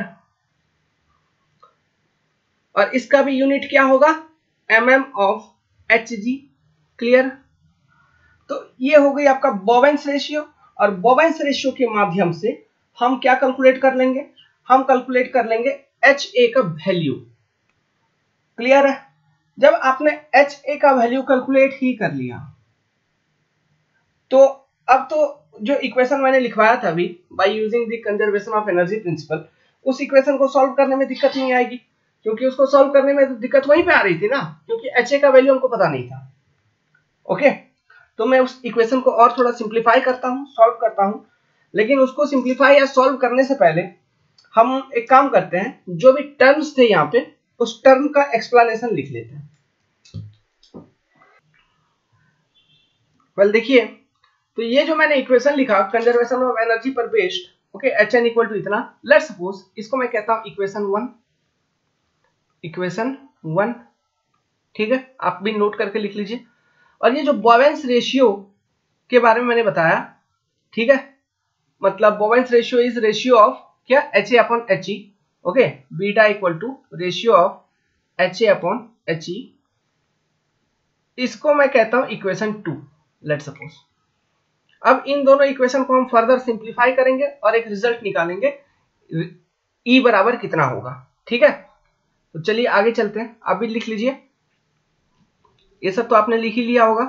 और इसका भी यूनिट क्या होगा, M M of H G. Clear. तो ये हो गई आपका बोवेन्स रेशियो, और बोवेन्स रेशियो के माध्यम से हम क्या कैलकुलेट कर लेंगे, हम कैलकुलेट कर लेंगे एच ए का वैल्यू। क्लियर है। जब आपने एच ए का वैल्यू कैलकुलेट ही कर लिया, तो अब तो जो इक्वेशन मैंने लिखवाया था अभी, by using the conservation of energy principle, उस इक्वेशन को सॉल्व करने में दिक्कत नहीं आएगी, क्योंकि उसको सॉल्व करने में तो दिक्कत वहीं पे आ रही थी ना, क्योंकि एच ए का वैल्यू हमको पता नहीं था। ओके, तो मैं उस इक्वेशन को और थोड़ा सिंप्लीफाई करता हूं, सॉल्व करता हूं, लेकिन उसको सिंप्लीफाई या सॉल्व करने से पहले हम एक काम करते हैं, जो भी टर्म्स थे यहाँ पे उस टर्म का एक्सप्लेनेशन लिख लेते हैं। वेल देखिए, तो ये जो मैंने इक्वेशन लिखा कंजर्वेशन ऑफ एनर्जी पर based, okay, H N equal to इतना, लेट सपोज इसको मैं कहता हूं इक्वेशन वन, इक्वेशन वन, ठीक है, आप भी नोट करके लिख लीजिए। और ये जो बोवेन्स रेशियो के बारे में मैंने बताया, ठीक है, मतलब Bowen's ratio is ratio of क्या, H A upon H E, okay, beta equal to ratio of H A upon H E, इसको मैं कहता हूं इक्वेशन टू, लेट सपोज। अब इन दोनों इक्वेशन को हम फर्दर सिंप्लीफाई करेंगे और एक रिजल्ट निकालेंगे, ई बराबर कितना होगा, ठीक है। तो चलिए आगे चलते हैं, आप भी लिख लीजिए, ये सब तो आपने लिख ही लिया होगा।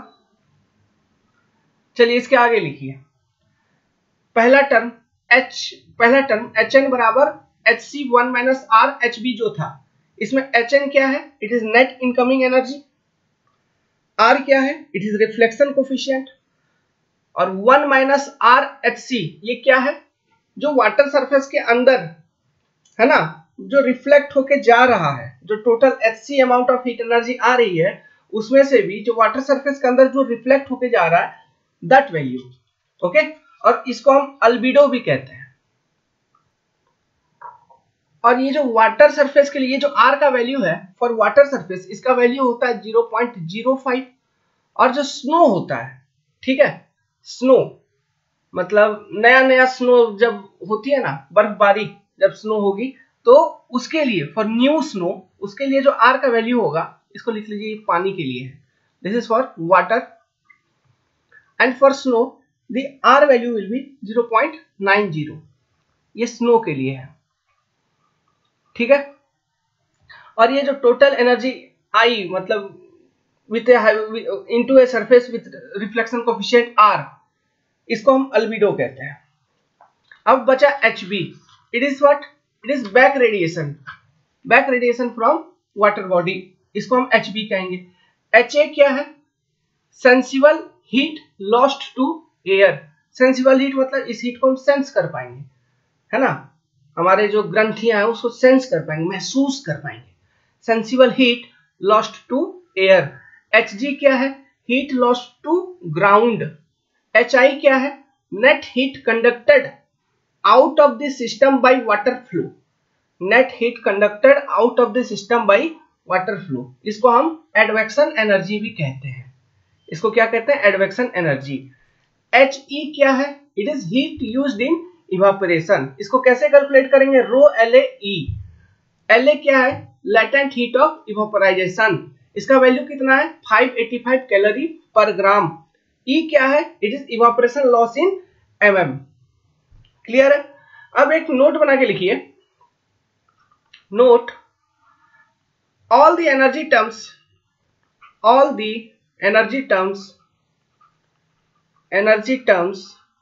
चलिए इसके आगे लिखिए, पहला टर्म एच, पहला टर्म एच एन बराबर H C one minus R H B जो था, इसमें एच एन क्या है, it is net incoming energy, R क्या है, इट इज रिफ्लेक्शन कोफिशिएंट, और one minus R H C ये क्या है, जो वाटर सरफेस के अंदर है ना, जो रिफ्लेक्ट होके जा रहा है, जो total H C amount of heat energy आ रही है, उसमें से भी जो वाटर सरफेस के अंदर जो रिफ्लेक्ट होके जा रहा है, दैट वैल्यू, ओके। और इसको हम अल्बिडो भी कहते हैं। और ये जो वाटर सरफेस के लिए जो आर का वैल्यू है फॉर वाटर सरफेस, इसका वैल्यू होता है जीरो पॉइंट जीरो फाइव। और जो स्नो होता है, ठीक है, स्नो मतलब नया नया स्नो जब होती है ना, बर्फबारी जब स्नो होगी, तो उसके लिए फॉर न्यू स्नो, उसके लिए जो आर का वैल्यू होगा, इसको लिख लीजिए, पानी के लिए है, this is for water, and for snow the R value will be zero point nine zero, ये स्नो के लिए है, ठीक है। और ये जो टोटल एनर्जी आई मतलब with into a surface with reflection coefficient R, इसको हम अल्बिडो कहते हैं। अब बचा H B, it is what, it is back radiation, back radiation from water body, इसको हम एच बी कहेंगे। एच ए क्या है, sensible heat lost to air, sensible heat मतलब इस हीट को हम सेंस कर पाएंगे, है ना, हमारे जो ग्रंथियां हैं उसको सेंस कर पाएंगे, महसूस कर पाएंगे, sensible heat lost to air. H G क्या है, heat lost to ground. H I क्या है, net heat conducted out of the system by water flow, net heat conducted out of the system by water flow, इसको हम advection energy भी कहते हैं, इसको क्या कहते हैं, एडवेक्शन एनर्जी। एच ई क्या है, it is heat used in evaporation, इसको कैसे कैलकुलेट करेंगे, रो L A E, L A क्या है, लेटेंट हीट ऑफ इवापोराइजेशन, इसका वैल्यू कितना है, फाइव एटी फाइव कैलोरी पर ग्राम। ई क्या है, it is evaporation loss in mm. Clear है। अब एक नोट बना के लिखिए, note all the energy terms, all the energy terms, energy terms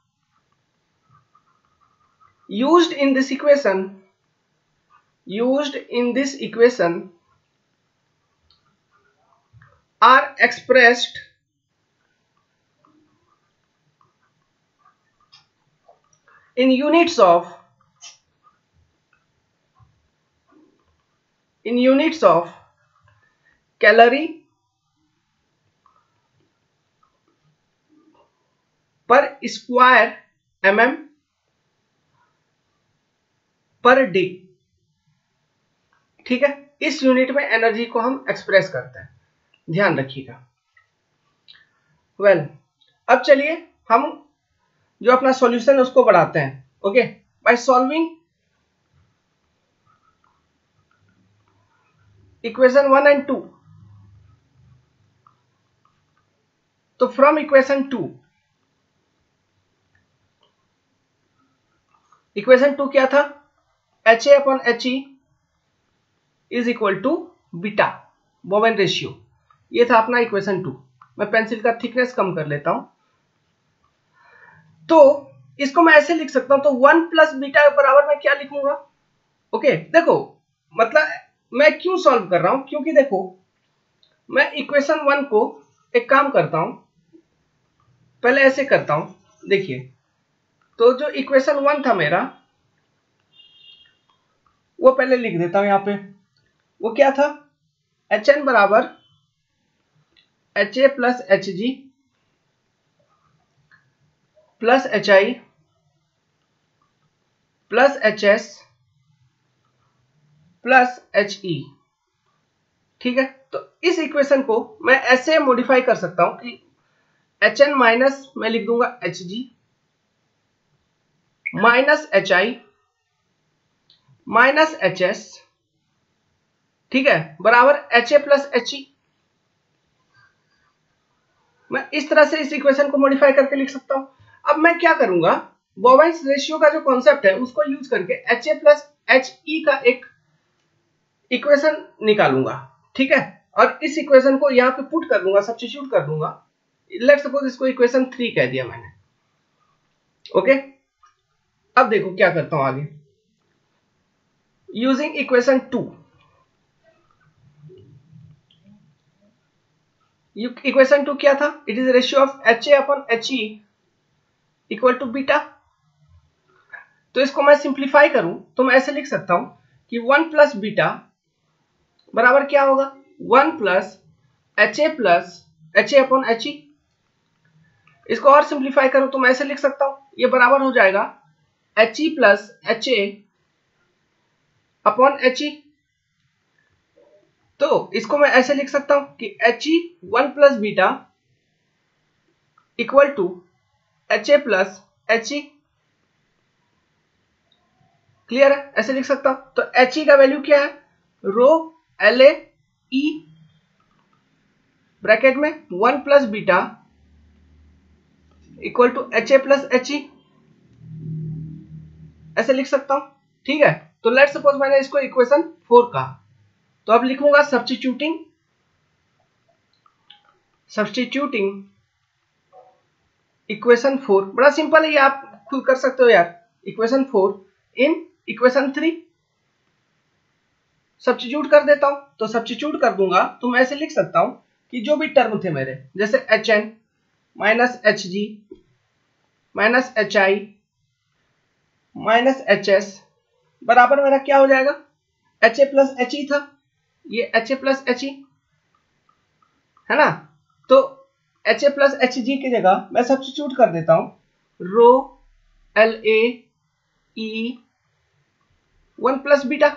used in this equation, used in this equation are expressed in units of in units of calorie per square mm पर day. ठीक है, इस unit में energy को हम express करते हैं, ध्यान रखिएगा। वेल well, अब चलिए हम जो अपना सॉल्यूशन है उसको बढ़ाते हैं। Okay, by solving equation one and two, तो from equation two, equation two क्या था, H A upon H E is equal to beta Bowen ratio, ये था अपना इक्वेशन टू। मैं पेंसिल का थिकनेस कम कर लेता हूं, तो इसको मैं ऐसे लिख सकता हूं, तो वन प्लस बीटा बराबर मैं क्या लिखूंगा। ओके, देखो मतलब मैं क्यों सॉल्व कर रहा हूं, क्योंकि देखो मैं इक्वेशन वन को एक काम करता हूं, पहले ऐसे करता हूं, देखिए तो जो इक्वेशन वन था मेरा वो पहले लिख देता हूं यहां पे। वो क्या था, एच एन बराबर H A plus H G plus H I plus H S plus H E. ठीक है, तो इस इक्वेशन को मैं ऐसे मॉडिफाई कर सकता हूं कि एच एन माइनस मैं लिख दूंगा H G minus H I minus H S, ठीक है, बराबर H A plus H E. मैं इस तरह से इस इक्वेशन को मॉडिफाई करके लिख सकता हूं। अब मैं क्या करूंगा, बोवेन्स रेशियो का जो कॉन्सेप्ट है उसको यूज करके H A plus H E का एक इक्वेशन निकालूंगा। ठीक है, और इस इक्वेशन को यहां पे पुट कर दूंगा, सब्स्टिट्यूट कर दूंगा। लेट्स सपोज इसको इक्वेशन थ्री कह दिया मैंने। ओके, अब देखो क्या करता हूं आगे, using equation two, equation two क्या था, it is ratio of H A upon H E equal to beta. तो इसको मैं सिंप्लीफाई करूं तो मैं ऐसे लिख सकता हूं कि वन प्लस बीटा बराबर क्या होगा, one plus H A plus H A upon H E. इसको और सिंप्लीफाई करूं तो मैं ऐसे लिख सकता हूं, ये बराबर हो जाएगा H E plus H A upon H E. तो इसको मैं ऐसे लिख सकता हूं कि H E one plus beta equal to H A plus H E. Clear है, ऐसे लिख सकता हूं। तो एच ई का वैल्यू क्या है, rho L A E bracket में one plus beta equal to H A plus H E, ऐसे लिख सकता हूं। ठीक है, तो लेट्स सपोज मैंने इसको इक्वेशन फोर कहा, तो अब लिखूंगा सब्स्टिट्यूटिंग सब्स्टिट्यूटिंग इक्वेशन फोर। बड़ा सिंपल है ये, आप खुद कर सकते हो यार। Equation four in equation three substitute कर देता हूं, तो सब्स्टिट्यूट कर दूंगा तो मैं ऐसे लिख सकता हूं कि जो भी टर्म थे मेरे, जैसे H N minus H G minus H I minus H S बराबर मेरा क्या हो जाएगा, H A plus H E था, ये H A plus H E है ना। तो H A plus H G की जगह मैं सब्स्टिट्यूट कर देता हूं rho L A E one plus beta.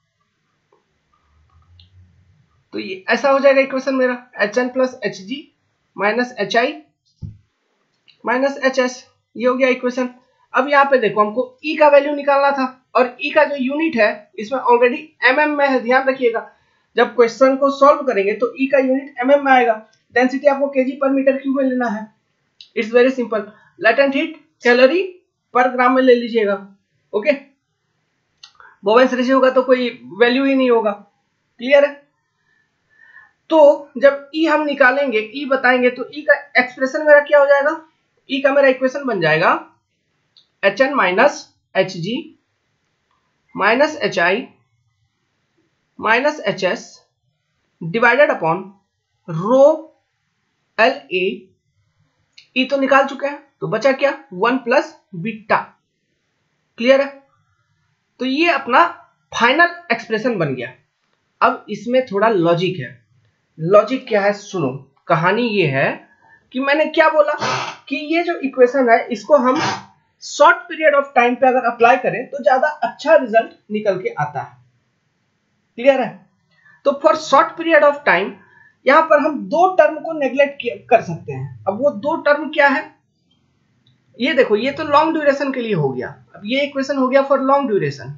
तो ये ऐसा हो जाएगा इक्वेशन मेरा, H N plus H G minus H I minus H S, ये हो गया इक्वेशन। अब यहाँ पे देखो हमको ई का वैल्यू निकालना था, और ई का जो यूनिट है इसमें ऑलरेडी एमएम में है। ध्यान रखिएगा, जब क्वेश्चन को सॉल्व करेंगे तो ई का यूनिट एमएम में आएगा। डेंसिटी आपको केजी पर मीटर क्यूब में लेना है। It's very simple, latent heat calorie पर ग्राम में ले लीजिएगा। ओके, बोवेन्स रेशियो होगा तो कोई वैल्यू ही नहीं होगा। क्लियर है, तो जब ई हम निकालेंगे, ई बताएंगे, तो ई का एक्सप्रेशन मेरा क्या हो जाएगा, ई का मेरा इक्वेशन बन जाएगा H N minus H G minus H I minus H S divided upon rho L A. E तो निकाल चुके हैं, तो बचा क्या, वन प्लस बीटा। क्लियर है? तो ये अपना फाइनल एक्सप्रेशन बन गया। अब इसमें थोड़ा लॉजिक है। लॉजिक क्या है सुनो। कहानी ये है कि मैंने क्या बोला कि ये जो इक्वेशन है इसको हम शॉर्ट पीरियड ऑफ टाइम पे अगर अप्लाई करें तो ज्यादा अच्छा रिजल्ट निकल के आता है। क्लियर है? तो for short period of time यहां पर हम दो टर्म को नेग्लेक्ट कर सकते हैं। अब वो दो टर्म क्या है? ये देखो, ये तो लॉन्ग ड्यूरेशन के लिए हो गया। अब ये इक्वेशन हो गया फॉर लॉन्ग ड्यूरेशन,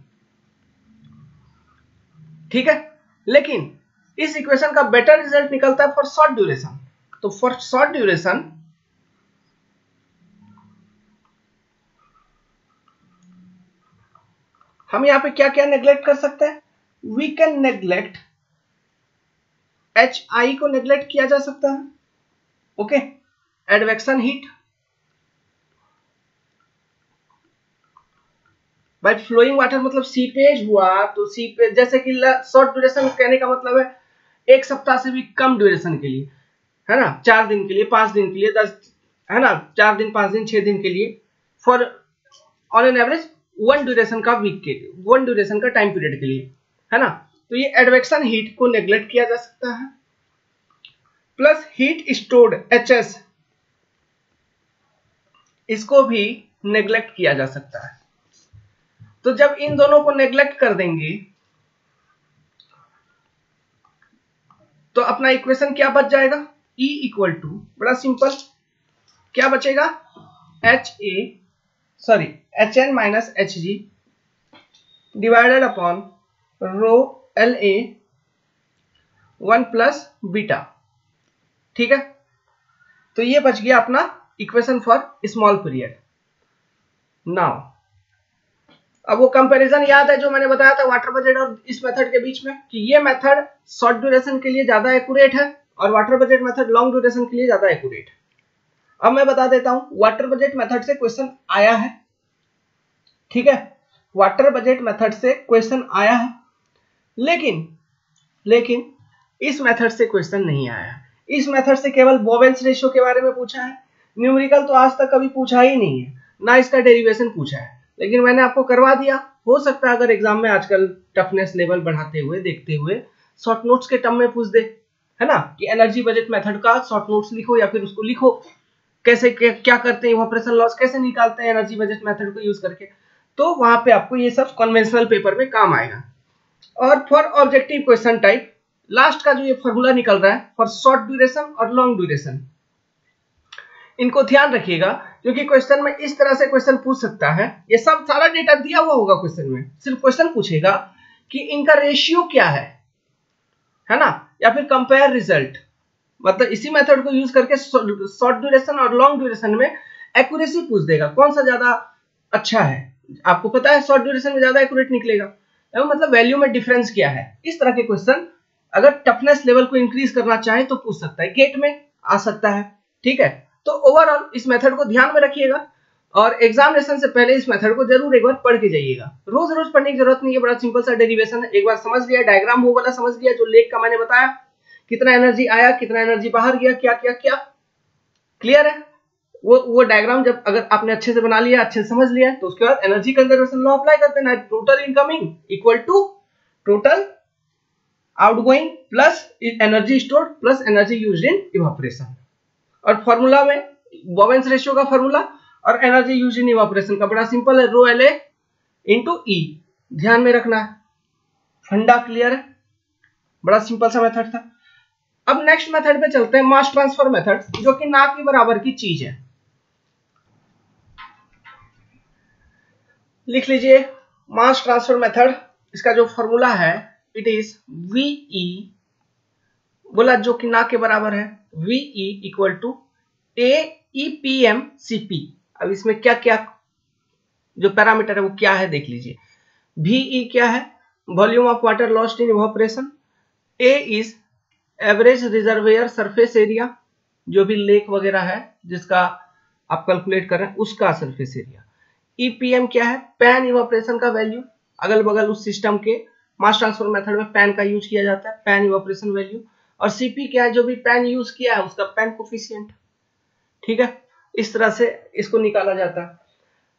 ठीक है। लेकिन इस इक्वेशन का बेटर रिजल्ट निकलता है फॉर शॉर्ट ड्यूरेशन। तो फॉर शॉर्ट ड्यूरेशन हम यहां पे क्या क्या नेग्लेक्ट कर सकते हैं? We can neglect H I को नेग्लेक्ट किया जा सकता है। Okay, advection heat by flowing water, मतलब सीपेज हुआ तो सीपेज, जैसे कि शॉर्ट ड्यूरेशन कहने का मतलब है एक सप्ताह से भी कम ड्यूरेशन के लिए, है ना, चार दिन के लिए, पांच दिन के लिए, दस, है ना, चार दिन, पांच दिन, छह दिन के लिए, for on an average one duration का वीक के लिए, वन ड्यूरेशन का टाइम पीरियड के लिए, है ना। तो ये एडवेक्शन हीट को नेग्लेक्ट किया जा सकता है। Plus heat stored H S, इसको भी नेग्लेक्ट किया जा सकता है। तो जब इन दोनों को नेग्लेक्ट कर देंगे तो अपना इक्वेशन क्या बच जाएगा? E इक्वल टू, बड़ा सिंपल, क्या बचेगा? H A sorry H N minus H G divided upon rho L A one plus beta, ठीक है। तो ये बच गया अपना equation for small period. Now अब वो कंपैरिजन याद है जो मैंने बताया था वाटर बजेट और इस मेथड के बीच में, कि ये मेथड शॉर्ट ड्यूरेशन के लिए ज्यादा एक्यूरेट है और water budget method long duration के लिए ज्यादा एक्यूरेट है। अब मैं बता देता हूं, वाटर बजेट मेथड से क्वेश्चन आया है, ठीक है, वाटर बजेट मेथड से क्वेश्चन आया है, लेकिन लेकिन इस मेथड से क्वेश्चन नहीं आया है। इस मेथड से केवल बोवेन्स रेशियो के बारे में पूछा है, न्यूमेरिकल तो आज तक कभी पूछा ही नहीं है, ना इसका डेरिवेशन पूछा है, लेकिन मैंने आपको करवा दिया। हो सकता है अगर एग्जाम में आजकल टफनेस लेवल बढ़ाते हुए देखते हुए शॉर्ट नोट्स के टर्म में पूछ दे, है ना, कि एनर्जी बजट मेथड का शॉर्ट नोट्स लिखो या फिर उसको लिखो कैसे क्या करते हैं, इवैपोरेशन लॉस कैसे निकालते हैं एनर्जी बजट मेथड को यूज करके। तो वहां पे आपको ये सब कन्वेंशनल पेपर में काम आएगा। और for objective question type last का जो ये फॉर्मूला निकल रहा है फॉर शॉर्ट ड्यूरेशन और लॉन्ग ड्यूरेशन, इनको ध्यान रखिएगा क्योंकि क्वेश्चन में इस तरह से क्वेश्चन पूछ सकता है। ये सब सारा डेटा दिया हुआ होगा क्वेश्चन में, सिर्फ क्वेश्चन पूछेगा कि इनका रेशियो क्या है है ना, या फिर कंपेयर रिजल्ट, मतलब इसी मेथड को यूज करके शॉर्ट ड्यूरेशन और लॉन्ग ड्यूरेशन में एक्यूरेसी पूछ देगा, कौन सा ज्यादा अच्छा है। आपको पता है शॉर्ट ड्यूरेशन में ज्यादा एक्यूरेट निकलेगा, मतलब वैल्यू में डिफरेंस क्या है। इस तरह के क्वेश्चन अगर टफनेस लेवल को इंक्रीज करना चाहे तो पूछ सकता है, गेट में आ सकता है, ठीक है। तो ओवरऑल इस मेथड को ध्यान में रखिएगा और एग्जामिनेशन से पहले इस मेथड को जरूर एक बार पढ़ के जाइएगा। रोज रोज पढ़ने की जरूरत नहीं है, बड़ा सिंपल सा डेरिवेशन है, एक बार समझ लिया, डायग्राम वो वाला समझ लिया जो लेक का मैंने बताया, कितना एनर्जी आया कितना एनर्जी बाहर गया, क्या क्या क्या, क्लियर है। वो वो डायग्राम जब अगर आपने अच्छे से बना लिया, अच्छे से समझ लिया, तो उसके बाद एनर्जी कंजर्वेशन लॉ अप्लाई कर देना, total incoming equal to total outgoing plus energy stored plus energy used in evaporation. और फॉर्मूला में बोवेन्स रेशियो का फॉर्मूला और एनर्जी यूज्ड इन इवेपोरेशन का बड़ा सिंपल है, रो एल ए इंटू ई, ध्यान में रखना है। फंडा क्लियर है, बड़ा सिंपल सा मेथड था। अब नेक्स्ट मेथड पे चलते हैं, मास ट्रांसफर मेथड, जो कि ना के बराबर की चीज है। लिख लीजिए मास ट्रांसफर मेथड, इसका जो फॉर्मूला है इट इज वीई, बोला जो कि ना के बराबर है, V E equal to A E P M C P. अब इसमें क्या क्या जो पैरामीटर है वो क्या है देख लीजिए। वी क्या है, volume of water lost in evaporation, A is average reservoir surface area, जो भी लेक वगैरह है जिसका आप कैलकुलेट कर रहे हैं उसका सरफेस एरिया। ईपीएम क्या है, पैन इवेपोरेशन का वैल्यू, अगल बगल उस सिस्टम के मास ट्रांसफर मेथड में पैन का यूज किया जाता है, पैन इवेपोरेशन वैल्यू। और सीपी क्या है, जो भी पैन यूज किया है उसका पैन कोफिशिएंट, ठीक है। इस तरह से इसको निकाला जाता है।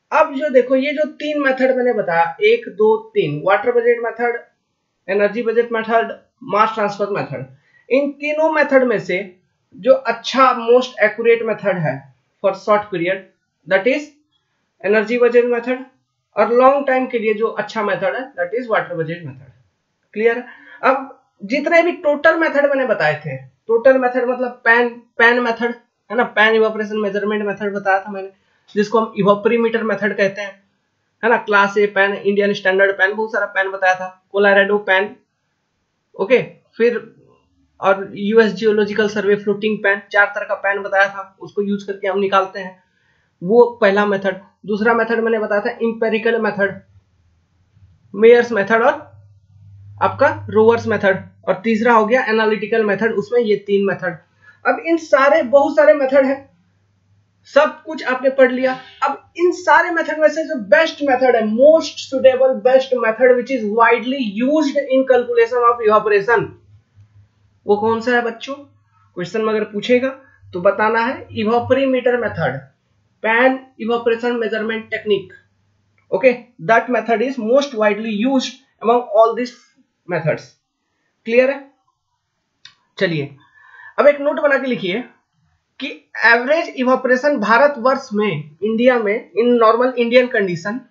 अब जो देखो ये जो तीन मेथड मैंने बताया, एक दो तीन, water budget method, energy budget method, mass transfer method, इन तीनों मेथड में से जो अच्छा मोस्ट एक्यूरेट मेथड है for short period that is energy budget method, और लॉन्ग टाइम के लिए जो अच्छा मेथड है that is water budget method. Clear? अब जितने भी टोटल मेथड मैंने बताए थे, टोटल मेथड मतलब पैन पैन मेथड है ना, पैन इवापोरेशन मेजरमेंट मेथड बताया था मैंने, जिसको हम इवापोरीमीटर मेथड कहते हैं, है ना, class A pan, Indian standard pan, बहुत सारा पैन बताया था, कोलोराडो पैन, ओके, फिर और US geological survey floating pan, चार तरह का पैन बताया था, उसको यूज करके हम निकालते हैं, वो पहला मेथड। दूसरा मेथड मैंने बताया था इंपेरिकल मेथड, मेयर्स मेथड और आपका रोवर्स मेथड, और तीसरा हो गया एनालिटिकल मेथड, उसमें ये तीन मेथड। अब इन सारे बहुत सारे मेथड है, सब कुछ आपने पढ़ लिया। अब इन सारे मेथड में से जो बेस्ट मेथड है, most suitable best method which is widely used in calculation of evaporation, वो कौन सा है बच्चों? क्वेश्चन में अगर पूछेगा तो बताना है evaporimeter method, pan evaporation measurement technique, okay, that method is most widely used among all this methods. Clear है? चलिए अब एक नोट बना के लिखिए कि एवरेज इवापोरेशन भारतवर्ष में, इंडिया में, in normal Indian condition,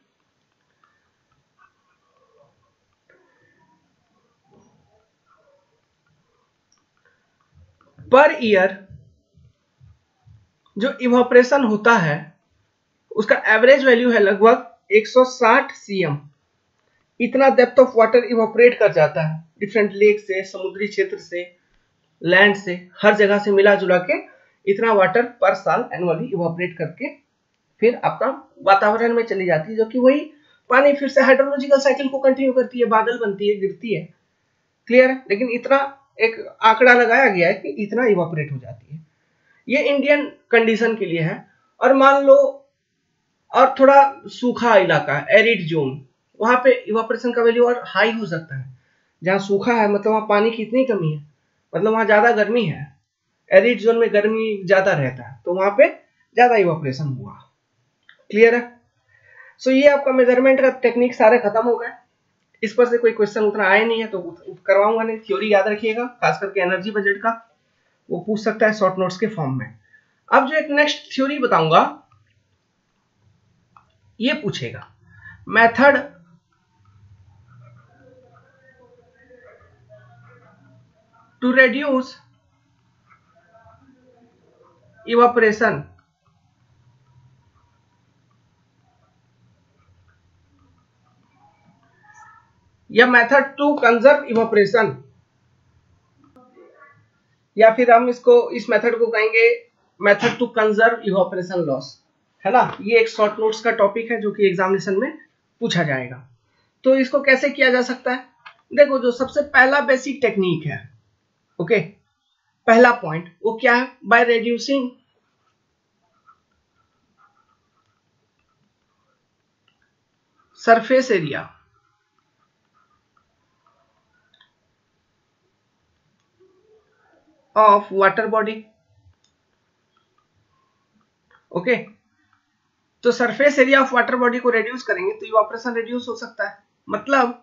per year जो इवापोरेशन होता है उसका एवरेज वैल्यू है लगभग एक सौ साठ सीएम। इतना डेप्थ ऑफ वाटर इवापोरेट कर जाता है डिफरेंट लेक से, समुद्री क्षेत्र से, लैंड से, हर जगह से मिला जुला के इतना वाटर पर साल एनुअली इवापोरेट करके फिर आपका वातावरण में चली जाती है, जो कि वही पानी फिर से हाइड्रोलॉजिकल साइकिल को कंटिन्यू करती है, बादल बनती है, गिरती है। क्लियर है? लेकिन इतना एक आंकड़ा लगाया गया है कि इतना इवापोरेट हो जाती है। ये इंडियन कंडीशन के लिए है। और मान लो और थोड़ा सूखा इलाका, एरिड जोन, वहां पे इवापोरेशन का वैल्यू और हाई हो सकता है। जहाँ सूखा है मतलब वहां पानी की इतनी कमी है, मतलब वहां ज्यादा गर्मी है, एरिड जोन में गर्मी ज्यादा रहता है, तो वहां पे ज्यादा इवापोरेशन हुआ। क्लियर है? सो so, ये आपका मेजरमेंट का टेक्निक सारे खत्म हो गए। इस पर से कोई क्वेश्चन उतना आया नहीं है तो करवाऊंगा नहीं। थ्योरी याद रखिएगा, खास करके एनर्जी बजट का, वो पूछ सकता है शॉर्ट नोट्स के फॉर्म में। अब जो एक नेक्स्ट थ्योरी बताऊंगा ये पूछेगा मेथड टू रेड्यूस इवापोरेशन या मेथड टू कंजर्व इवापोरेशन, या फिर हम इसको इस मेथड को कहेंगे method to conserve evaporation loss, है ना। ये एक शॉर्ट नोट्स का टॉपिक है जो कि एग्जामिनेशन में पूछा जाएगा। तो इसको कैसे किया जा सकता है? देखो, जो सबसे पहला बेसिक टेक्निक है, ओके, पहला पॉइंट वो क्या है? By reducing surface area of water body, okay. तो surface area of water body को रिड्यूस करेंगे तो इवापोरेशन रिड्यूस हो सकता है। मतलब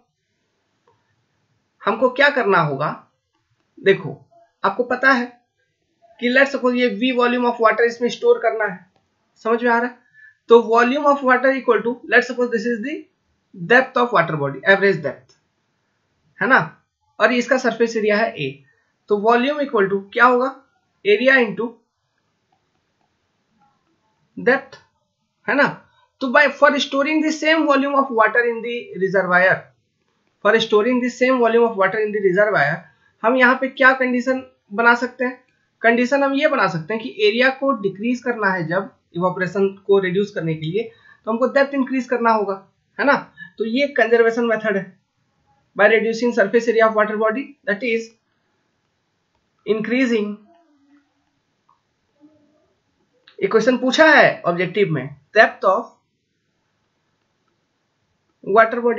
हमको क्या करना होगा? देखो, आपको पता है कि लेट्स सपोज ये V वॉल्यूम ऑफ वाटर इसमें स्टोर करना है, समझ में आ रहा है? तो volume of water equal to, let's suppose this is the depth of water body, average depth, है ना, और इसका सरफेस एरिया है A। तो वॉल्यूम इक्वल टू क्या होगा? एरिया इंटू डेप्थ, है ना। तो by for storing the same volume of water in the reservoir, for storing the same volume of water in the reservoir, हम यहाँ पे क्या कंडीशन बना सकते हैं? कंडीशन हम ये बना सकते हैं कि एरिया को डिक्रीज करना है, जब इवापोरेशन को रिड्यूस करने के लिए तो हमको डेप्थ इंक्रीज करना होगा, है ना। तो ये कंजर्वेशन मेथड है, by reducing surface area of water body that is increasing. एक क्वेश्चन पूछा है ऑब्जेक्टिव में, डेप्थ ऑफ वाटर बॉडी,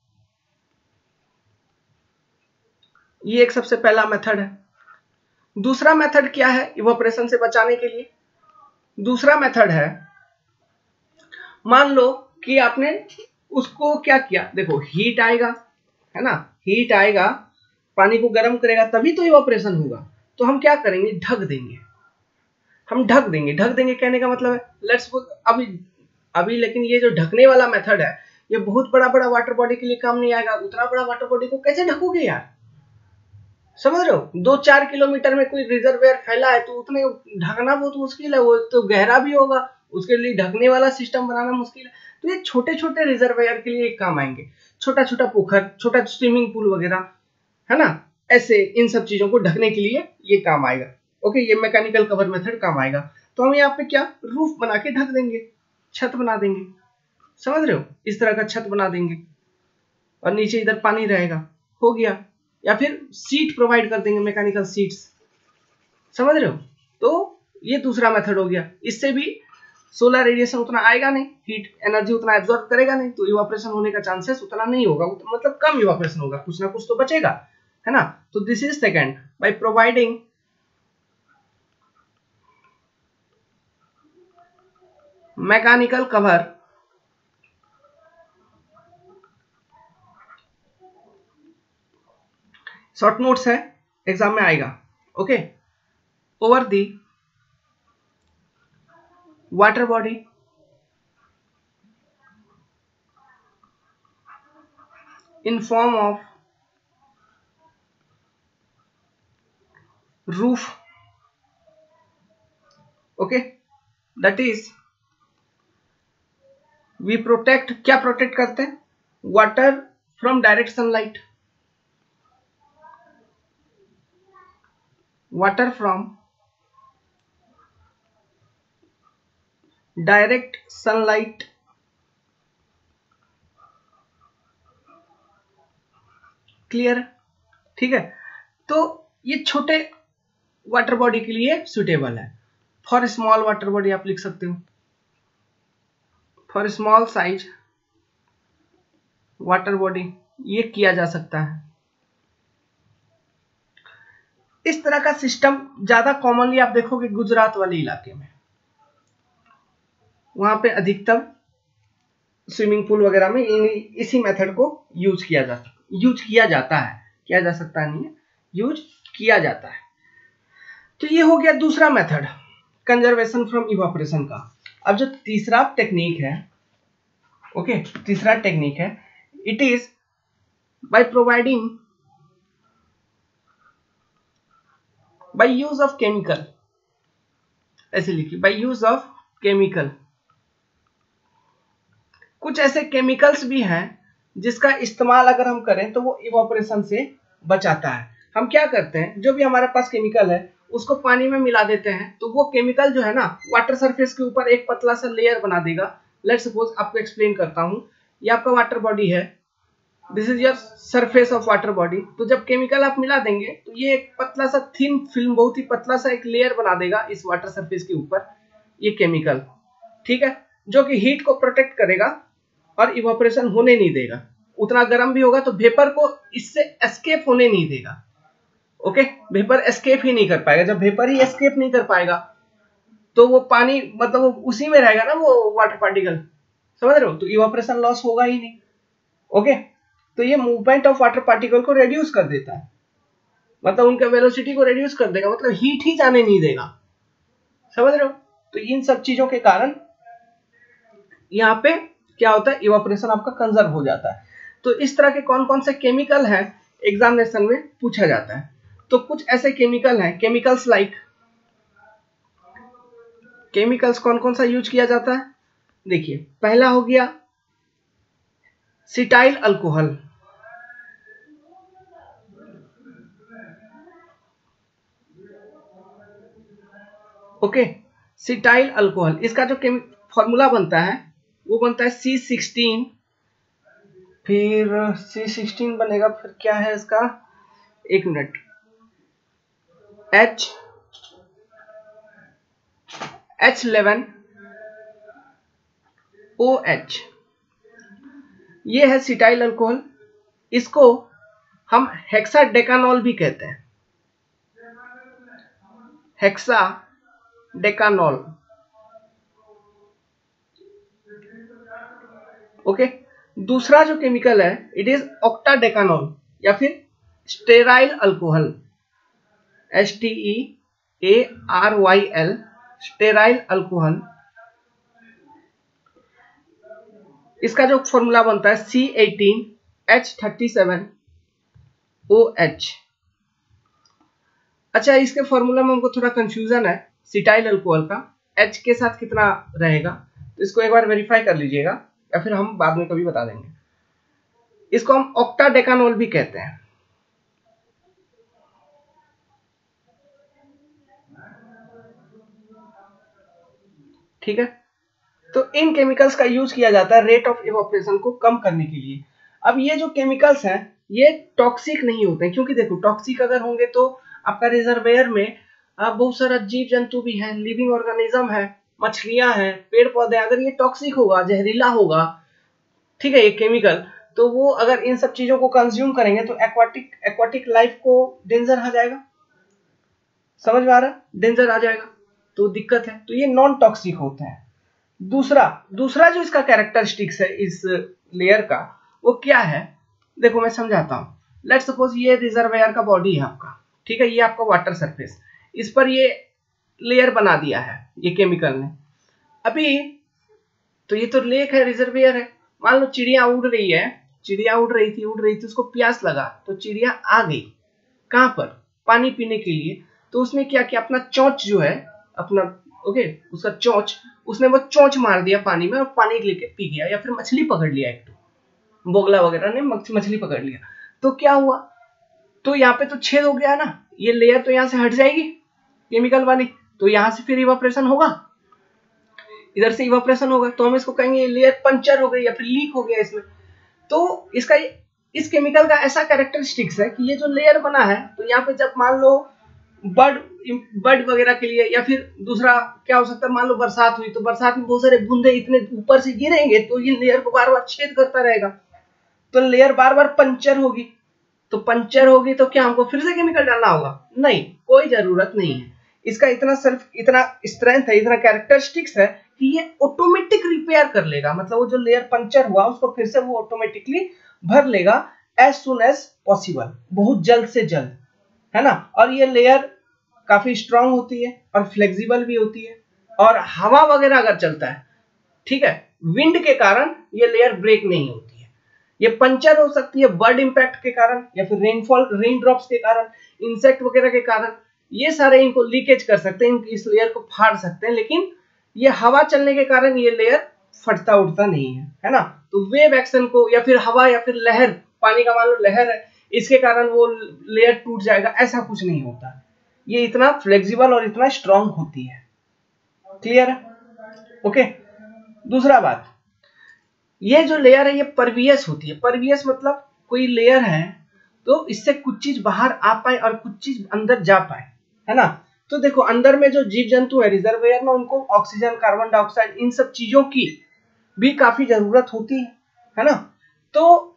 ये एक सबसे पहला मेथड है। दूसरा मेथड क्या है इवापोरेशन से बचाने के लिए? दूसरा मेथड है, मान लो कि आपने उसको क्या किया, देखो हीट आएगा, है ना, हीट आएगा, पानी को गर्म करेगा, तभी तो इवापोरेशन होगा। तो हम क्या करेंगे, ढक देंगे, हम ढक देंगे। ढक देंगे कहने का मतलब है, लेट्स अभी अभी लेकिन ये जो ढकने वाला मेथड है, ये बहुत बड़ा बड़ा वाटर बॉडी के लिए काम नहीं आएगा। उतना बड़ा वाटर बॉडी को कैसे ढकोगे यार, समझ रहे हो? दो चार किलोमीटर में कोई रिजर्वेयर फैला है तो उतने ढकना बहुत मुश्किल है, वो तो गहरा भी होगा, उसके लिए ढकने वाला सिस्टम बनाना मुश्किल है। तो ये छोटे छोटे रिजर्वेयर के लिए काम आएंगे, छोटा छोटा पोखर, छोटा स्विमिंग पूल वगैरह, है ना, ऐसे इन सब चीजों को ढकने के लिए ये काम आएगा। ओके, ये मैकेनिकल कवर मेथड काम आएगा। तो हम यहाँ पे क्या रूफ बना के ढक देंगे, छत बना देंगे, समझ रहे हो, इस तरह का छत बना देंगे और नीचे इधर पानी रहेगा, हो गया। या फिर सीट प्रोवाइड कर देंगे, मैकेनिकल सीट्स, समझ रहे हो? तो ये दूसरा मेथड हो गया। इससे भी सोलर रेडिएशन उतना आएगा नहीं, हीट एनर्जी उतना एब्जॉर्ब करेगा नहीं, तो इवापोरेशन होने का चांसेस उतना नहीं होगा, मतलब कम इवापोरेशन होगा, कुछ ना कुछ तो बचेगा, है ना। तो this is second, by providing mechanical cover short notes है, एग्जाम में आएगा। Okay, over the water body in form of roof, okay, that is we protect, क्या प्रोटेक्ट करते हैं, water from direct sunlight, water from direct sunlight, clear, ठीक है। तो ये छोटे वाटर बॉडी के लिए सुटेबल है। फॉर स्मॉल वाटर बॉडी आप लिख सकते हो, for small size water body ये किया जा सकता है। इस तरह का सिस्टम ज्यादा कॉमनली आप देखोगे गुजरात वाले इलाके में, वहां पे अधिकतम स्विमिंग पूल वगैरह में इन इसी मेथड को यूज किया जा यूज किया जाता है, किया जा सकता है नहीं है, यूज किया जाता है। तो ये हो गया दूसरा मेथड, कंजर्वेशन फ्रॉम इवापोरेशन का। अब जो तीसरा टेक्निक है, ओके, तीसरा टेक्निक है, it is by providing by use of chemical, ऐसे लिखिए, बाय यूज ऑफ केमिकल। कुछ ऐसे केमिकल्स भी हैं जिसका इस्तेमाल अगर हम करें तो वो इवापोरेशन से बचाता है। हम क्या करते हैं, जो भी हमारे पास केमिकल है उसको पानी में मिला देते हैं, तो वो केमिकल जो है ना वाटर सरफेस के ऊपर एक पतला सा लेयर बना देगा। लेट्स सपोज आपको एक्सप्लेन करता हूं, ये आपका वाटर बॉडी है, this is your surface of water body. तो जब केमिकल आप मिला देंगे तो ये एक पतला सा थिन फिल्म, बहुत ही पतला सा एक लेयर बना देगा इस वाटर सरफेस के ऊपर, ये केमिकल, ठीक है, जो कि हीट को प्रोटेक्ट करेगा और इवापोरेशन होने नहीं देगा। उतना गर्म भी होगा तो वेपर को इससे एस्केप होने नहीं देगा। ओके, वेपर एस्केप ही नहीं कर पाएगा। जब वेपर ही एस्केप नहीं कर पाएगा तो वो पानी, मतलब वो उसी में रहेगा ना वो वाटर पार्टिकल, समझ रहे हो? तो इवापोरेशन लॉस होगा ही नहीं। ओके, तो ये मूवमेंट ऑफ वाटर पार्टिकल को रेड्यूस कर देता है, मतलब उनका वेलोसिटी को रेड्यूस कर देगा, मतलब हीट ही जाने नहीं देगा, समझ रहे हो? तो इन सब चीजों के कारण यहाँ पे क्या होता है, इवापोरेशन आपका कंजर्व हो जाता है। तो इस तरह के कौन कौन से केमिकल हैं एग्जामिनेशन में पूछा जाता है। तो कुछ ऐसे केमिकल हैं, केमिकल्स लाइक, केमिकल्स कौन कौन सा यूज किया जाता है, देखिए, पहला हो गया cetyl alcohol, okay, cetyl alcohol, इसका जो फॉर्मूला बनता है वो बनता है सी सिक्सटीन, फिर सी सिक्सटीन बनेगा, फिर क्या है इसका, एक minute, H H eleven O H, ये है सिटाइल अल्कोहल। इसको हम हेक्सा डेकानॉल भी कहते हैं, हेक्सा डेकानॉल, ओके। दूसरा जो केमिकल है इट इज ऑक्टाडेकानॉल या फिर stearyl alcohol, S T E A R Y L, stearyl alcohol. इसका जो फॉर्मूला बनता है C eighteen H thirty seven O H. अच्छा, इसके फॉर्मूला में हमको थोड़ा कंफ्यूजन है सिटाइल अल्कोहल का, H के साथ कितना रहेगा, तो इसको एक बार वेरीफाई कर लीजिएगा या फिर हम बाद में कभी बता देंगे। इसको हम ऑक्टाडेकानॉल भी कहते हैं। ठीक है, तो इन केमिकल्स का यूज किया जाता है रेट ऑफ इवोपरेशन को कम करने के लिए। अब ये जो केमिकल्स हैं ये टॉक्सिक नहीं होते हैं, क्योंकि देखो टॉक्सिक अगर होंगे तो आपका रिजर्वेयर में बहुत सारा जीव जंतु भी हैं, लिविंग ऑर्गेनिज्म है, मछलियां हैं, पेड़ पौधे। अगर ये टॉक्सिक होगा, जहरीला होगा, ठीक है, ये केमिकल, तो वो अगर इन सब चीजों को कंज्यूम करेंगे तो एक्वाटिक एक्वाटिक लाइफ को डेंजर आ जाएगा। समझ में आ रहा है? डेंजर आ जाएगा तो दिक्कत है। तो ये नॉन टॉक्सिक होते हैं। दूसरा दूसरा जो इसका कैरेक्टरिस्टिक्स है इस लेयर का, वो क्या है, देखो मैं समझाता हूँ। लेट सपोज ये रिजर्वेयर का बॉडी है आपका, ठीक है, ये आपका वाटर सरफेस, इस पर ये लेयर बना दिया है ये केमिकल ने। अभी तो ये तो लेक है, रिजर्वेयर है, मान लो चिड़िया उड़ रही है, चिड़िया उड़ रही थी उड़ रही थी उसको प्यास लगा तो चिड़िया आ गई कहां पर, पानी पीने के लिए। तो उसने क्या किया, अपना चोंच जो है अपना, ओके, उसका चोंच, उसने वो चोंच मार दिया पानी में और पानी लेके पी गया, या फिर मछली पकड़ लिया, एक तो बोगला वगैरह ने मछली पकड़ लिया। तो क्या हुआ, तो यहाँ पे तो छेद हो गया ना, ये लेयर तो यहाँ से हट जाएगी केमिकल वाली, तो यहाँ से फिर इवापोरेशन होगा, इधर से इवापोरेशन होगा, तो हम इसको कहेंगे ये लेयर पंचर हो गई या फिर लीक हो गया इसमें। तो इसका इस केमिकल का ऐसा कैरेक्टरिस्टिक्स है कि ये जो लेयर बना है, तो यहाँ पे जब मान लो बर्ड बर्ड वगैरह के लिए, या फिर दूसरा क्या हो सकता है, मान लो बरसात हुई तो बरसात में बहुत सारे बूंदे इतने ऊपर से गिरेंगे तो ये लेयर को बार बार छेद करता रहेगा, तो लेयर बार बार पंचर होगी। तो पंचर होगी तो क्या हमको फिर से केमिकल डालना होगा? नहीं, कोई जरूरत नहीं है। इसका इतना सेल्फ इतना स्ट्रेंथ है, इतना कैरेक्टरिस्टिक्स है कि ये ऑटोमेटिक रिपेयर कर लेगा, मतलब वो जो लेयर पंचर हुआ उसको फिर से वो ऑटोमेटिकली भर लेगा एज सुन एज पॉसिबल, बहुत जल्द से जल्द, है ना। और ये लेयर काफी स्ट्रांग होती है और फ्लेक्सिबल भी होती है, और हवा वगैरह अगर चलता है, ठीक है, विंड के कारण ये लेयर ब्रेक नहीं होती है। ये पंचर हो सकती है बर्ड इंपैक्ट के कारण, या फिर रेनफॉल रेन ड्रॉप्स के कारण, इंसेक्ट वगैरह के कारण, ये सारे इनको लीकेज कर सकते हैं, इस लेयर को फाड़ सकते हैं, लेकिन ये हवा चलने के कारण ये लेयर फटता उठता नहीं है, है ना। तो वेव एक्शन को, या फिर हवा या फिर लहर, पानी का मान लो लहर है, इसके कारण वो लेयर टूट जाएगा, ऐसा कुछ नहीं होता। ये इतना फ्लेक्सिबल और इतना स्ट्रांग होती है। क्लियर है? ओके। दूसरा बात, ये जो लेयर है ये परवियस होती है। परवियस मतलब कोई लेयर है तो इससे कुछ चीज बाहर आ पाए और कुछ चीज अंदर जा पाए, है ना। तो देखो अंदर में जो जीव जंतु है रिजर्वेयर में, उनको ऑक्सीजन, कार्बन डाइऑक्साइड, इन सब चीजों की भी काफी जरूरत होती है, है ना। तो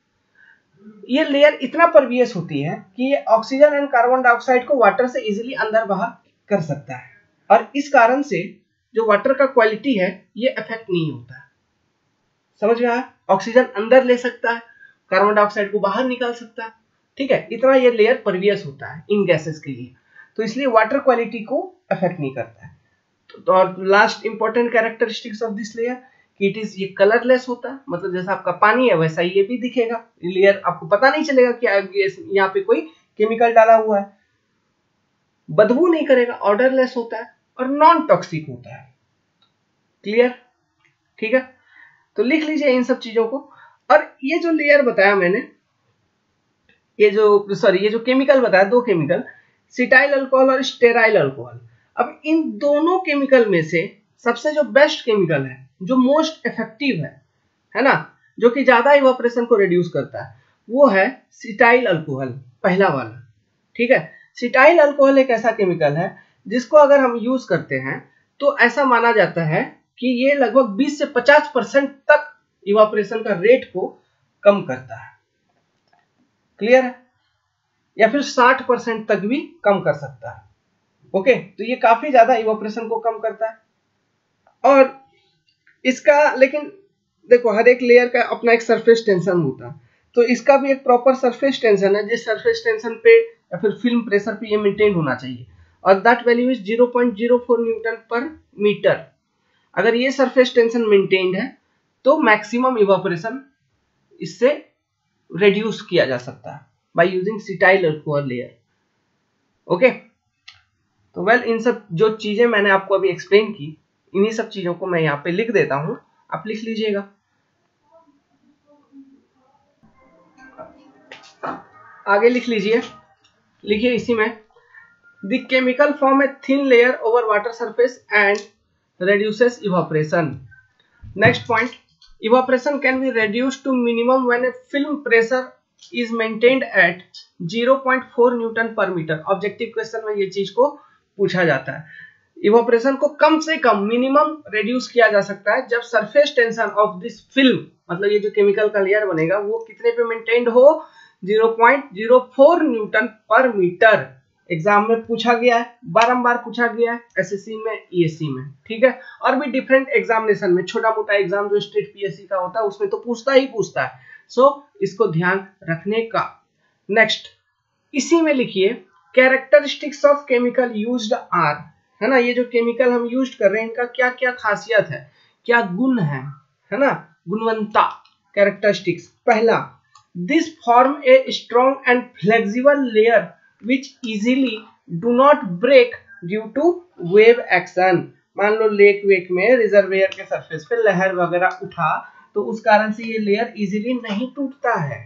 ये लेयर इतना परवियस होती है कि ये ऑक्सीजन एंड कार्बन डाइऑक्साइड को वाटर से इजीली अंदर बाहर कर सकता है, और इस कारण से जो वाटर का क्वालिटी है ये अफेक्ट नहीं होता है। समझ में आया? ऑक्सीजन अंदर ले सकता है, कार्बन डाइऑक्साइड को बाहर निकाल सकता है, ठीक है, इतना ये लेयर परवियस होता है इन गैसेस के लिए, तो इसलिए वाटर क्वालिटी को अफेक्ट नहीं करता है। तो और last important characteristics of this layer कि इट इज ये कलरलेस होता है, मतलब जैसा आपका पानी है वैसा ये भी दिखेगा, लेयर आपको पता नहीं चलेगा कि यहाँ पे कोई केमिकल डाला हुआ है, बदबू नहीं करेगा, ऑर्डरलेस होता है और नॉन टॉक्सिक होता है। क्लियर? ठीक है, तो लिख लीजिए इन सब चीजों को। और ये जो लेयर बताया मैंने, ये जो सॉरी ये जो केमिकल बताया, दो केमिकल, सिटाइल अल्कोहल और स्टेराइल अल्कोहल। अब इन दोनों केमिकल में से सबसे जो बेस्ट केमिकल है, जो मोस्ट इफेक्टिव है है ना, जो कि ज्यादा इवापोरेशन को रिड्यूस करता है, वो है सिटाइल अल्कोहल, पहला वाला। ठीक है, सिटाइल अल्कोहल एक ऐसा केमिकल है जिसको अगर हम यूज करते हैं तो ऐसा माना जाता है कि ये लगभग बीस से पचास परसेंट तक इवापोरेशन का रेट को कम करता है। क्लियर है? या फिर साठ परसेंट तक भी कम कर सकता है। ओके, तो ये काफी ज्यादा इवापोरेशन को कम करता है। और इसका लेकिन देखो हर एक लेयर का अपना एक सरफेस टेंशन होता है, तो इसका भी एक प्रॉपर सरफेस टेंशन है, जिस सरफेस टेंशन पे या फिर फिल्म प्रेशर पे ये मेंटेन होना चाहिए, और that value is zero point zero four newton per metre. अगर ये सरफेस टेंशन मेंटेन्ड है तो मैक्सिमम इवापोरेशन इससे रिड्यूस किया जा सकता है by using cetyl alcohol layer. Okay, तो वेल इन सब जो चीजें मैंने आपको अभी एक्सप्लेन की, इन्हीं सब चीजों को मैं यहाँ पे लिख देता हूं, आप लिख लीजिएगा। आगे लिख लीजिए, लिखिए इसी में, the chemical form a thin layer over water surface and reduces evaporation. Next point, evaporation can be reduced to minimum when a film pressure is maintained at zero point four newton per metre. Objective question में ये चीज को पूछा जाता है। Evaporation को कम से कम minimum reduce किया जा सकता है जब surface tension of this film, मतलब ये जो केमिकल का लेयर बनेगा, वो कितने पे मेंटेन्ड हो, zero point zero four newton per metre. Exam में पूछा गया है, बारंबार पूछा गया है, एसएससी में, ईएससी में, ठीक है, और भी डिफरेंट एग्जामिनेशन में, छोटा मोटा एग्जाम जो स्टेट पीएससी का होता है उसमें तो पूछता ही पूछता है। सो so, इसको ध्यान रखने का। नेक्स्ट, इसी में लिखिए, characteristics of chemical used are, है ना, ये जो केमिकल हम यूज कर रहे हैं इनका क्या क्या खासियत है, क्या गुण है, है ना, गुणवत्ता, कैरेक्टरिस्टिक्स। पहला, this form a strong and flexible layer which easily do not break due to wave action। मान लो लेक वेक में रिजर्वेयर के सरफेस पे लहर वगैरह उठा तो उस कारण से ये लेयर इजीली नहीं टूटता है।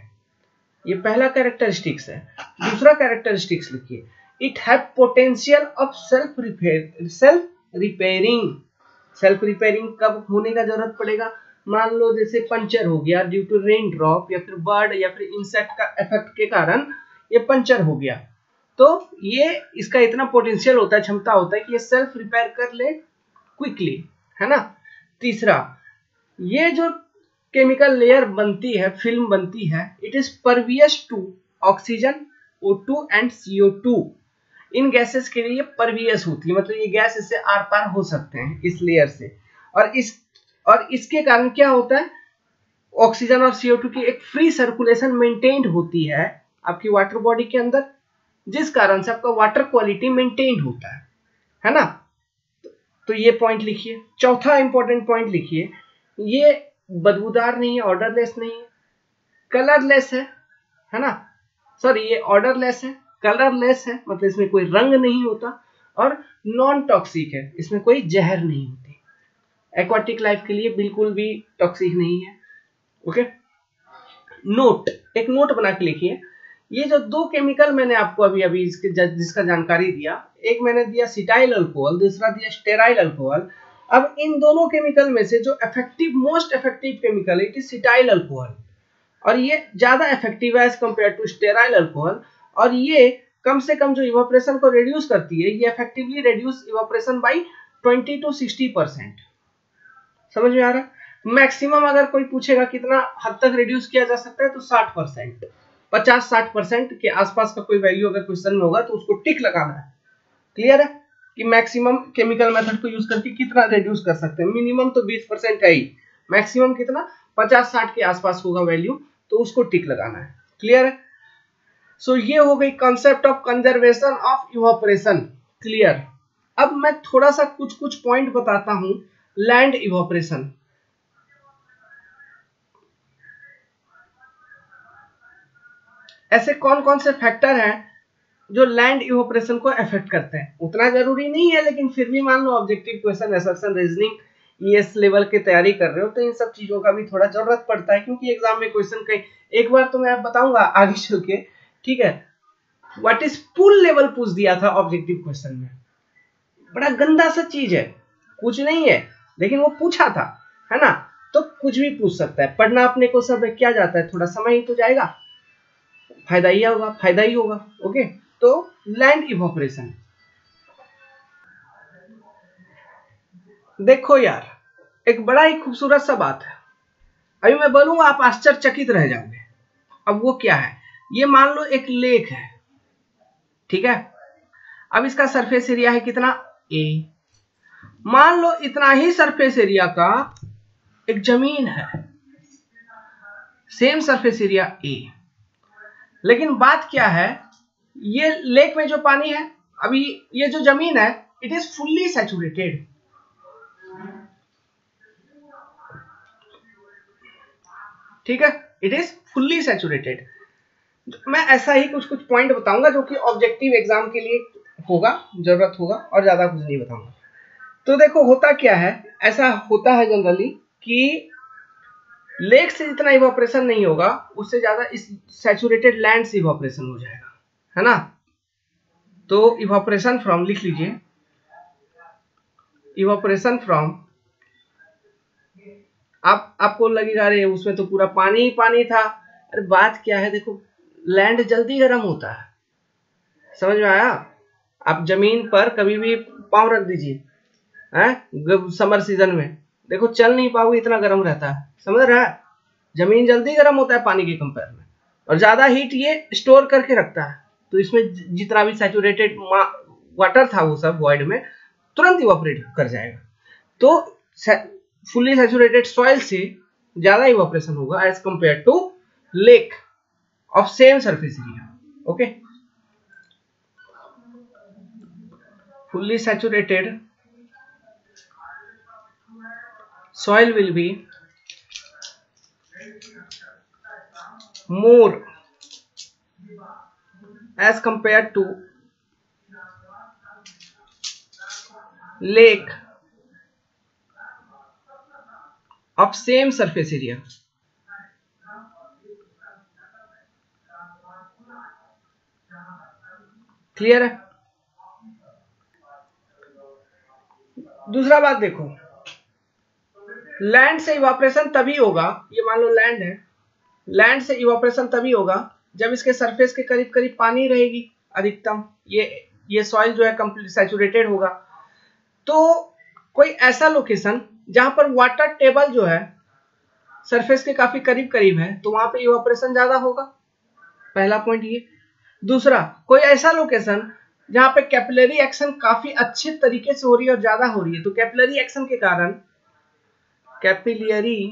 ये पहला कैरेक्टरिस्टिक्स है। दूसरा कैरेक्टरिस्टिक्स लिखिए, it have potential of self repair self repairing. Self repairing कब होने का जरूरत पड़ेगा, मान लो जैसे पंचर हो गया ड्यू टू रेन ड्रॉप या फिर बर्ड या फिर इंसेक्ट का इफेक्ट के कारण ये पंचर हो गया, तो ये इसका इतना पोटेंशियल होता है, क्षमता होता है कि ये सेल्फ रिपेयर कर ले क्विकली, है ना। तीसरा, ये जो केमिकल लेयर बनती है, फिल्म बनती है, it is pervious to oxygen, O two and C O two. इन गैसेस के लिए परवियस होती है, मतलब ये गैस इससे आर पार हो सकते हैं इस लेयर से, और इस और इसके कारण क्या होता है, ऑक्सीजन और सी ओ टू की एक फ्री सर्कुलेशन मेंटेन्ड होती है आपकी वाटर बॉडी के अंदर, जिस कारण से आपका वाटर क्वालिटी मेंटेन होता है, है ना। तो ये पॉइंट लिखिए। चौथा इंपॉर्टेंट पॉइंट लिखिए, ये बदबूदार नहीं है, ऑर्डरलेस नहीं है, कलरलेस है, है ना, सॉरी ये ऑर्डरलेस है, कलरलेस है, मतलब इसमें कोई रंग नहीं होता, और नॉन टॉक्सिक है, इसमें कोई जहर नहीं होती, एक्वाटिक लाइफ के लिए बिल्कुल भी टॉक्सिक नहीं है। ओके, नोट, एक नोट बना के लिखिए, ये जो दो केमिकल मैंने आपको अभी अभी इसके जिसका जानकारी दिया, एक मैंने दिया सिटाइल अल्कोहल, दूसरा दिया स्टेराइल अल्कोहल। अब इन दोनों केमिकल में से जो इफेक्टिव मोस्ट इफेक्टिव केमिकल है इट इज सिटाइल अल्कोहल, और ये ज्यादा इफेक्टिव है as compare to stearyl alcohol, और ये कम से कम जो इवापोरेशन को रिड्यूस करती है, ये effectively reduce evaporation by twenty to sixty percent. समझ में आ रहा है। मैक्सिमम अगर कोई पूछेगा कितना हद तक रिड्यूस किया जा सकता है, तो साठ परसेंट, पचास साठ परसेंट के आसपास का कोई वैल्यू अगर क्वेश्चन में होगा तो उसको टिक लगाना है। क्लियर है कि मैक्सिमम केमिकल मेथड को यूज करके कितना रिड्यूस कर सकते हैं। मिनिमम तो बीस परसेंट है ही, मैक्सिमम कितना, पचास साठ के आसपास होगा वैल्यू, तो उसको टिक लगाना है। क्लियर है। सो so, ये हो गई concept of conservation of evaporation. Clear. अब मैं थोड़ा सा कुछ कुछ पॉइंट बताता हूं लैंड इवापोरेशन। ऐसे कौन कौन से फैक्टर हैं जो लैंड इवापोरेशन को अफेक्ट करते हैं। उतना जरूरी नहीं है, लेकिन फिर भी मान लो objective question, assertion, reasoning, ES level की तैयारी कर रहे हो तो इन सब चीजों का भी थोड़ा जरूरत पड़ता है, क्योंकि एग्जाम में क्वेश्चन कई एक बार तो मैं बताऊंगा आगे चल के, ठीक है। व्हाट इज पुल लेवल पूछ दिया था ऑब्जेक्टिव क्वेश्चन में, बड़ा गंदा सा चीज है, कुछ नहीं है, लेकिन वो पूछा था, है ना। तो कुछ भी पूछ सकता है, पढ़ना अपने को सब क्या जाता है, थोड़ा समय ही तो जाएगा, फायदा ही होगा, फायदा ही होगा। ओके, तो लैंड इवापोरेशन देखो यार, एक बड़ा ही खूबसूरत सा बात है, अभी मैं बोलूंगा आप आश्चर्यचकित रह जाओगे। अब वो क्या है, ये मान लो एक लेक है, ठीक है। अब इसका सरफेस एरिया है कितना, ए। मान लो इतना ही सरफेस एरिया का एक जमीन है, सेम सरफेस एरिया ए। लेकिन बात क्या है, ये लेक में जो पानी है, अभी ये जो जमीन है, इट इज फुल्ली सैचुरेटेड। ठीक है, इट इज फुल्ली सैचुरेटेड। मैं ऐसा ही कुछ कुछ पॉइंट बताऊंगा जो कि ऑब्जेक्टिव एग्जाम के लिए होगा, जरूरत होगा, और ज्यादा कुछ नहीं बताऊंगा। तो देखो होता क्या है, ऐसा होता है जनरली कि लेक से जितना इवापोरेशन नहीं होगा उससे ज्यादा इस सैचुरेटेड लैंड से इवापोरेशन हो जाएगा, है ना। तो इवापोरेशन फ्रॉम, लिख लीजिए, इवापोरेशन फ्रॉम, आप आपको लगेगा अरे उसमें तो पूरा पानी ही पानी था। अरे बात क्या है, देखो लैंड जल्दी गर्म होता है, समझ में आया। आप जमीन पर कभी भी पांव रख दीजिए, हैं, समर सीजन में देखो चल नहीं पाओगे, इतना गर्म रहता है, समझ रहा है। जमीन जल्दी गर्म होता है पानी के कंपेयर में, और ज्यादा हीट ये स्टोर करके रखता है। तो इसमें जितना भी सैचुरेटेड वाटर था वो सब वॉइड में तुरंत इवापोरेट कर जाएगा। तो फुल्ली सैचुरेटेड सॉइल से ज्यादा इवापोरेशन होगा as compare to lake of same surface area. Okay, fully saturated soil will be more as compared to lake of same surface area। Clear है। दूसरा बात देखो, लैंड से इवापोरेशन तभी होगा, ये मान लो लैंड है, लैंड से इवापोरेशन तभी होगा जब इसके सरफेस के करीब करीब पानी रहेगी अधिकतम, ये ये सॉइल जो है कंप्लीट सैचुरेटेड होगा। तो कोई ऐसा लोकेशन जहां पर वाटर टेबल जो है सरफेस के काफी करीब करीब है, तो वहां पे इवापोरेशन ज्यादा होगा, पहला पॉइंट ये। दूसरा, कोई ऐसा लोकेशन जहां पे कैपिलरी एक्शन काफी अच्छे तरीके से हो रही है और ज्यादा हो रही है, तो कैपिलरी एक्शन के कारण कैपिलरी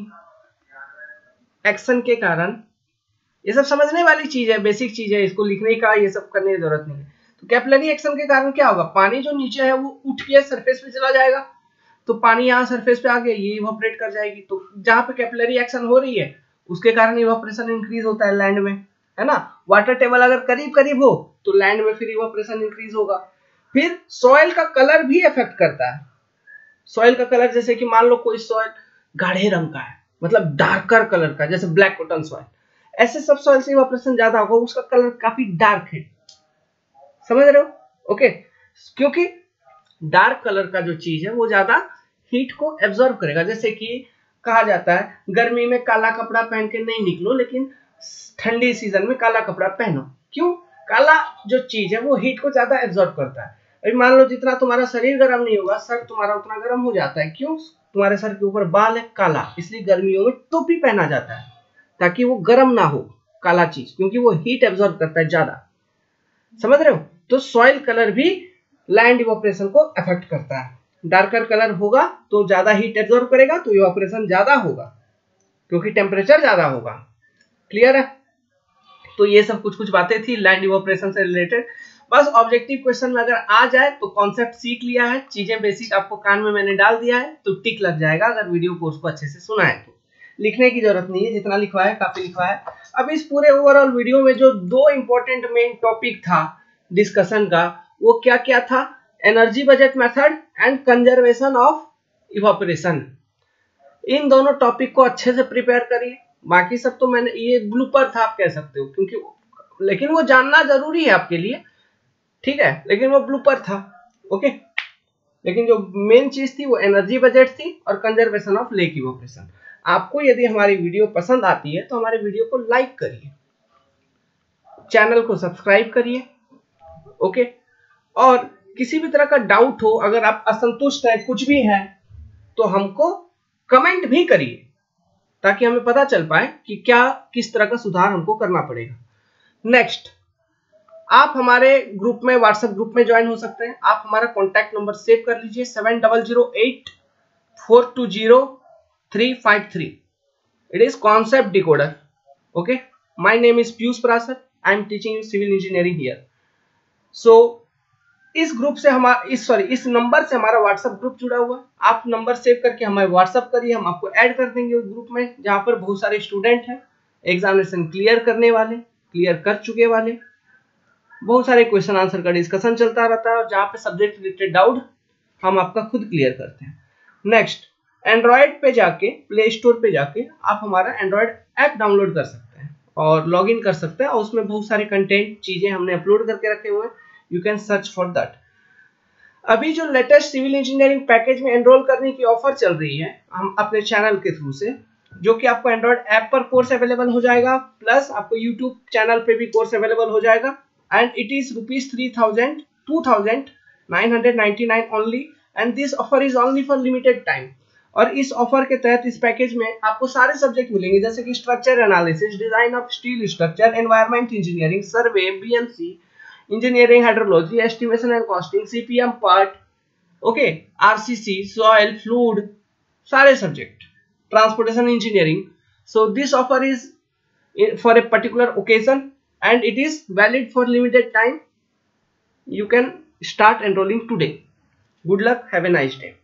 एक्शन के कारण, ये सब समझने वाली चीज है, बेसिक चीज है, इसको लिखने का ये सब करने की जरूरत नहीं है। तो कैपिलरी एक्शन के कारण क्या होगा, पानी जो नीचे है वो उठ के सरफेस पे चला जाएगा, तो पानी यहाँ सरफेस पे आ गया, ये इवापोरेट कर जाएगी। तो जहां पे कैपिलरी एक्शन हो रही है उसके कारण इवापोरेशन इंक्रीज होता है लैंड में, है ना। वाटर टेबल अगर करीब करीब हो तो लैंड में फिर इवापोरेशन इंक्रीज होगा। फिर सॉइल का कलर भी इफेक्ट करता है। सॉइल का कलर, जैसे कि मान लो कोई सॉइल गाढ़े रंग का है, मतलब डार्कर कलर का, जैसे ब्लैक कॉटन सॉइल, ऐसे सब सॉइल से इवापोरेशन ज्यादा होगा, उसका कलर काफी डार्क है, समझ रहे हो। ओके, क्योंकि डार्क कलर का जो चीज है वो ज्यादा हीट को एब्जॉर्ब करेगा। जैसे कि कहा जाता है गर्मी में काला कपड़ा पहन के नहीं निकलो, लेकिन ठंडी सीजन में काला कपड़ा पहनो। क्यों? काला जो चीज है वो हीट को ज्यादा एब्जॉर्ब करता है। अभी मान लो जितना तुम्हारा शरीर गर्म नहीं होगा, सर तुम्हारा उतना गर्म हो जाता है। क्यों? तुम्हारे सर के ऊपर बाल है काला, इसलिए गर्मियों में टोपी पहना जाता है ताकि वो गर्म ना हो काला चीज, क्योंकि वो हीट एब्जॉर्ब करता है ज्यादा, समझ रहे हो। तो सॉइल कलर भी लैंड इवापोरेशन को अफेक्ट करता है। डार्कर कलर होगा तो ज्यादा हीट एब्जॉर्ब करेगा, तो इवापोरेशन ज्यादा होगा क्योंकि टेम्परेचर ज्यादा होगा। क्लियर है। तो ये सब कुछ कुछ बातें थी लैंड इवापोरेशन से रिलेटेड। बस ऑब्जेक्टिव क्वेश्चन में अगर आ जाए तो कॉन्सेप्ट सीख लिया है, चीजें बेसिक आपको कान में मैंने डाल दिया है, तो टिक लग जाएगा अगर वीडियो कोर्स को अच्छे से सुना है तो। लिखने की जरूरत नहीं है, जितना लिखवा है काफी लिखवा है। अब इस पूरे ओवरऑल वीडियो में जो दो इंपॉर्टेंट मेन टॉपिक था डिस्कशन का, वो क्या क्या था? Energy budget method and conservation of evaporation. इन दोनों टॉपिक को अच्छे से प्रिपेयर करिए। बाकी सब तो मैंने, ये ब्लूपर था आप कह सकते हो, क्योंकि लेकिन वो जानना जरूरी है आपके लिए, ठीक है, लेकिन वो ब्लूपर था। ओके, लेकिन जो मेन चीज थी वो एनर्जी बजट थी और कंजर्वेशन ऑफ लेक इवापोरेशन। आपको यदि हमारी वीडियो पसंद आती है तो हमारे वीडियो को लाइक करिए, चैनल को सब्सक्राइब करिए। ओके, और किसी भी तरह का डाउट हो, अगर आप असंतुष्ट हैं कुछ भी है, तो हमको कमेंट भी करिए ताकि हमें पता चल पाए कि क्या किस तरह का सुधार हमको करना पड़ेगा। नेक्स्ट, आप हमारे ग्रुप में, व्हाट्सएप ग्रुप में ज्वाइन हो सकते हैं। आप हमारा कॉन्टैक्ट नंबर सेव कर लीजिए, seven double zero eight four two zero three five three. It is concept decoder. Okay, my name is Piyush Parasar. I am teaching you civil engineering here. So इस group से हमारा इस sorry इस number से हमारा WhatsApp group जुड़ा हुआ है. आप नंबर सेव करके हमें व्हाट्सएप करिए, हम आपको ऐड कर देंगे उस ग्रुप में, जहां पर बहुत सारे स्टूडेंट हैं एग्जामिनेशन क्लियर करने वाले, क्लियर कर चुके वाले. बहुत सारे क्वेश्चन आंसर का डिस्कशन चलता रहता है, जहां पे सब्जेक्ट रिलेटेड डाउट हम आपका खुद क्लियर करते हैं. नेक्स्ट, एंड्रॉयड पे जाके, प्ले स्टोर पे जाके आप हमारा एंड्रॉयड ऐप डाउनलोड कर सकते हैं और लॉग इन कर सकते हैं, और उसमें बहुत सारे कंटेंट चीजें हमने अपलोड करके रखे हुए हैं. You can search for that. अभी जो लेटेस्ट सिविल इंजीनियरिंग पैकेज में एनरोल करने की ऑफर चल रही है हम अपने चैनल के थ्रू से, जो कि आपको एंड्रॉयड ऐप पर कोर्स अवेलेबल हो जाएगा, प्लस आपको यूट्यूब चैनल पे भी कोर्स अवेलेबल हो जाएगा. And it is rupees three thousand two thousand nine hundred ninety nine only, and this offer is only for limited time. और इस ऑफर के तहत इस पैकेज में आपको सारे सब्जेक्ट मिलेंगे, जैसे कि structure analysis, design of steel structure, environment engineering, survey, BMC, engineering hydrology, estimation and costing, CPM part, okay, RCC, soil, fluid, सारे subject, transportation engineering. So this offer is for a particular occasion and it is valid for limited time. You can start enrolling today. Good luck, have a nice day.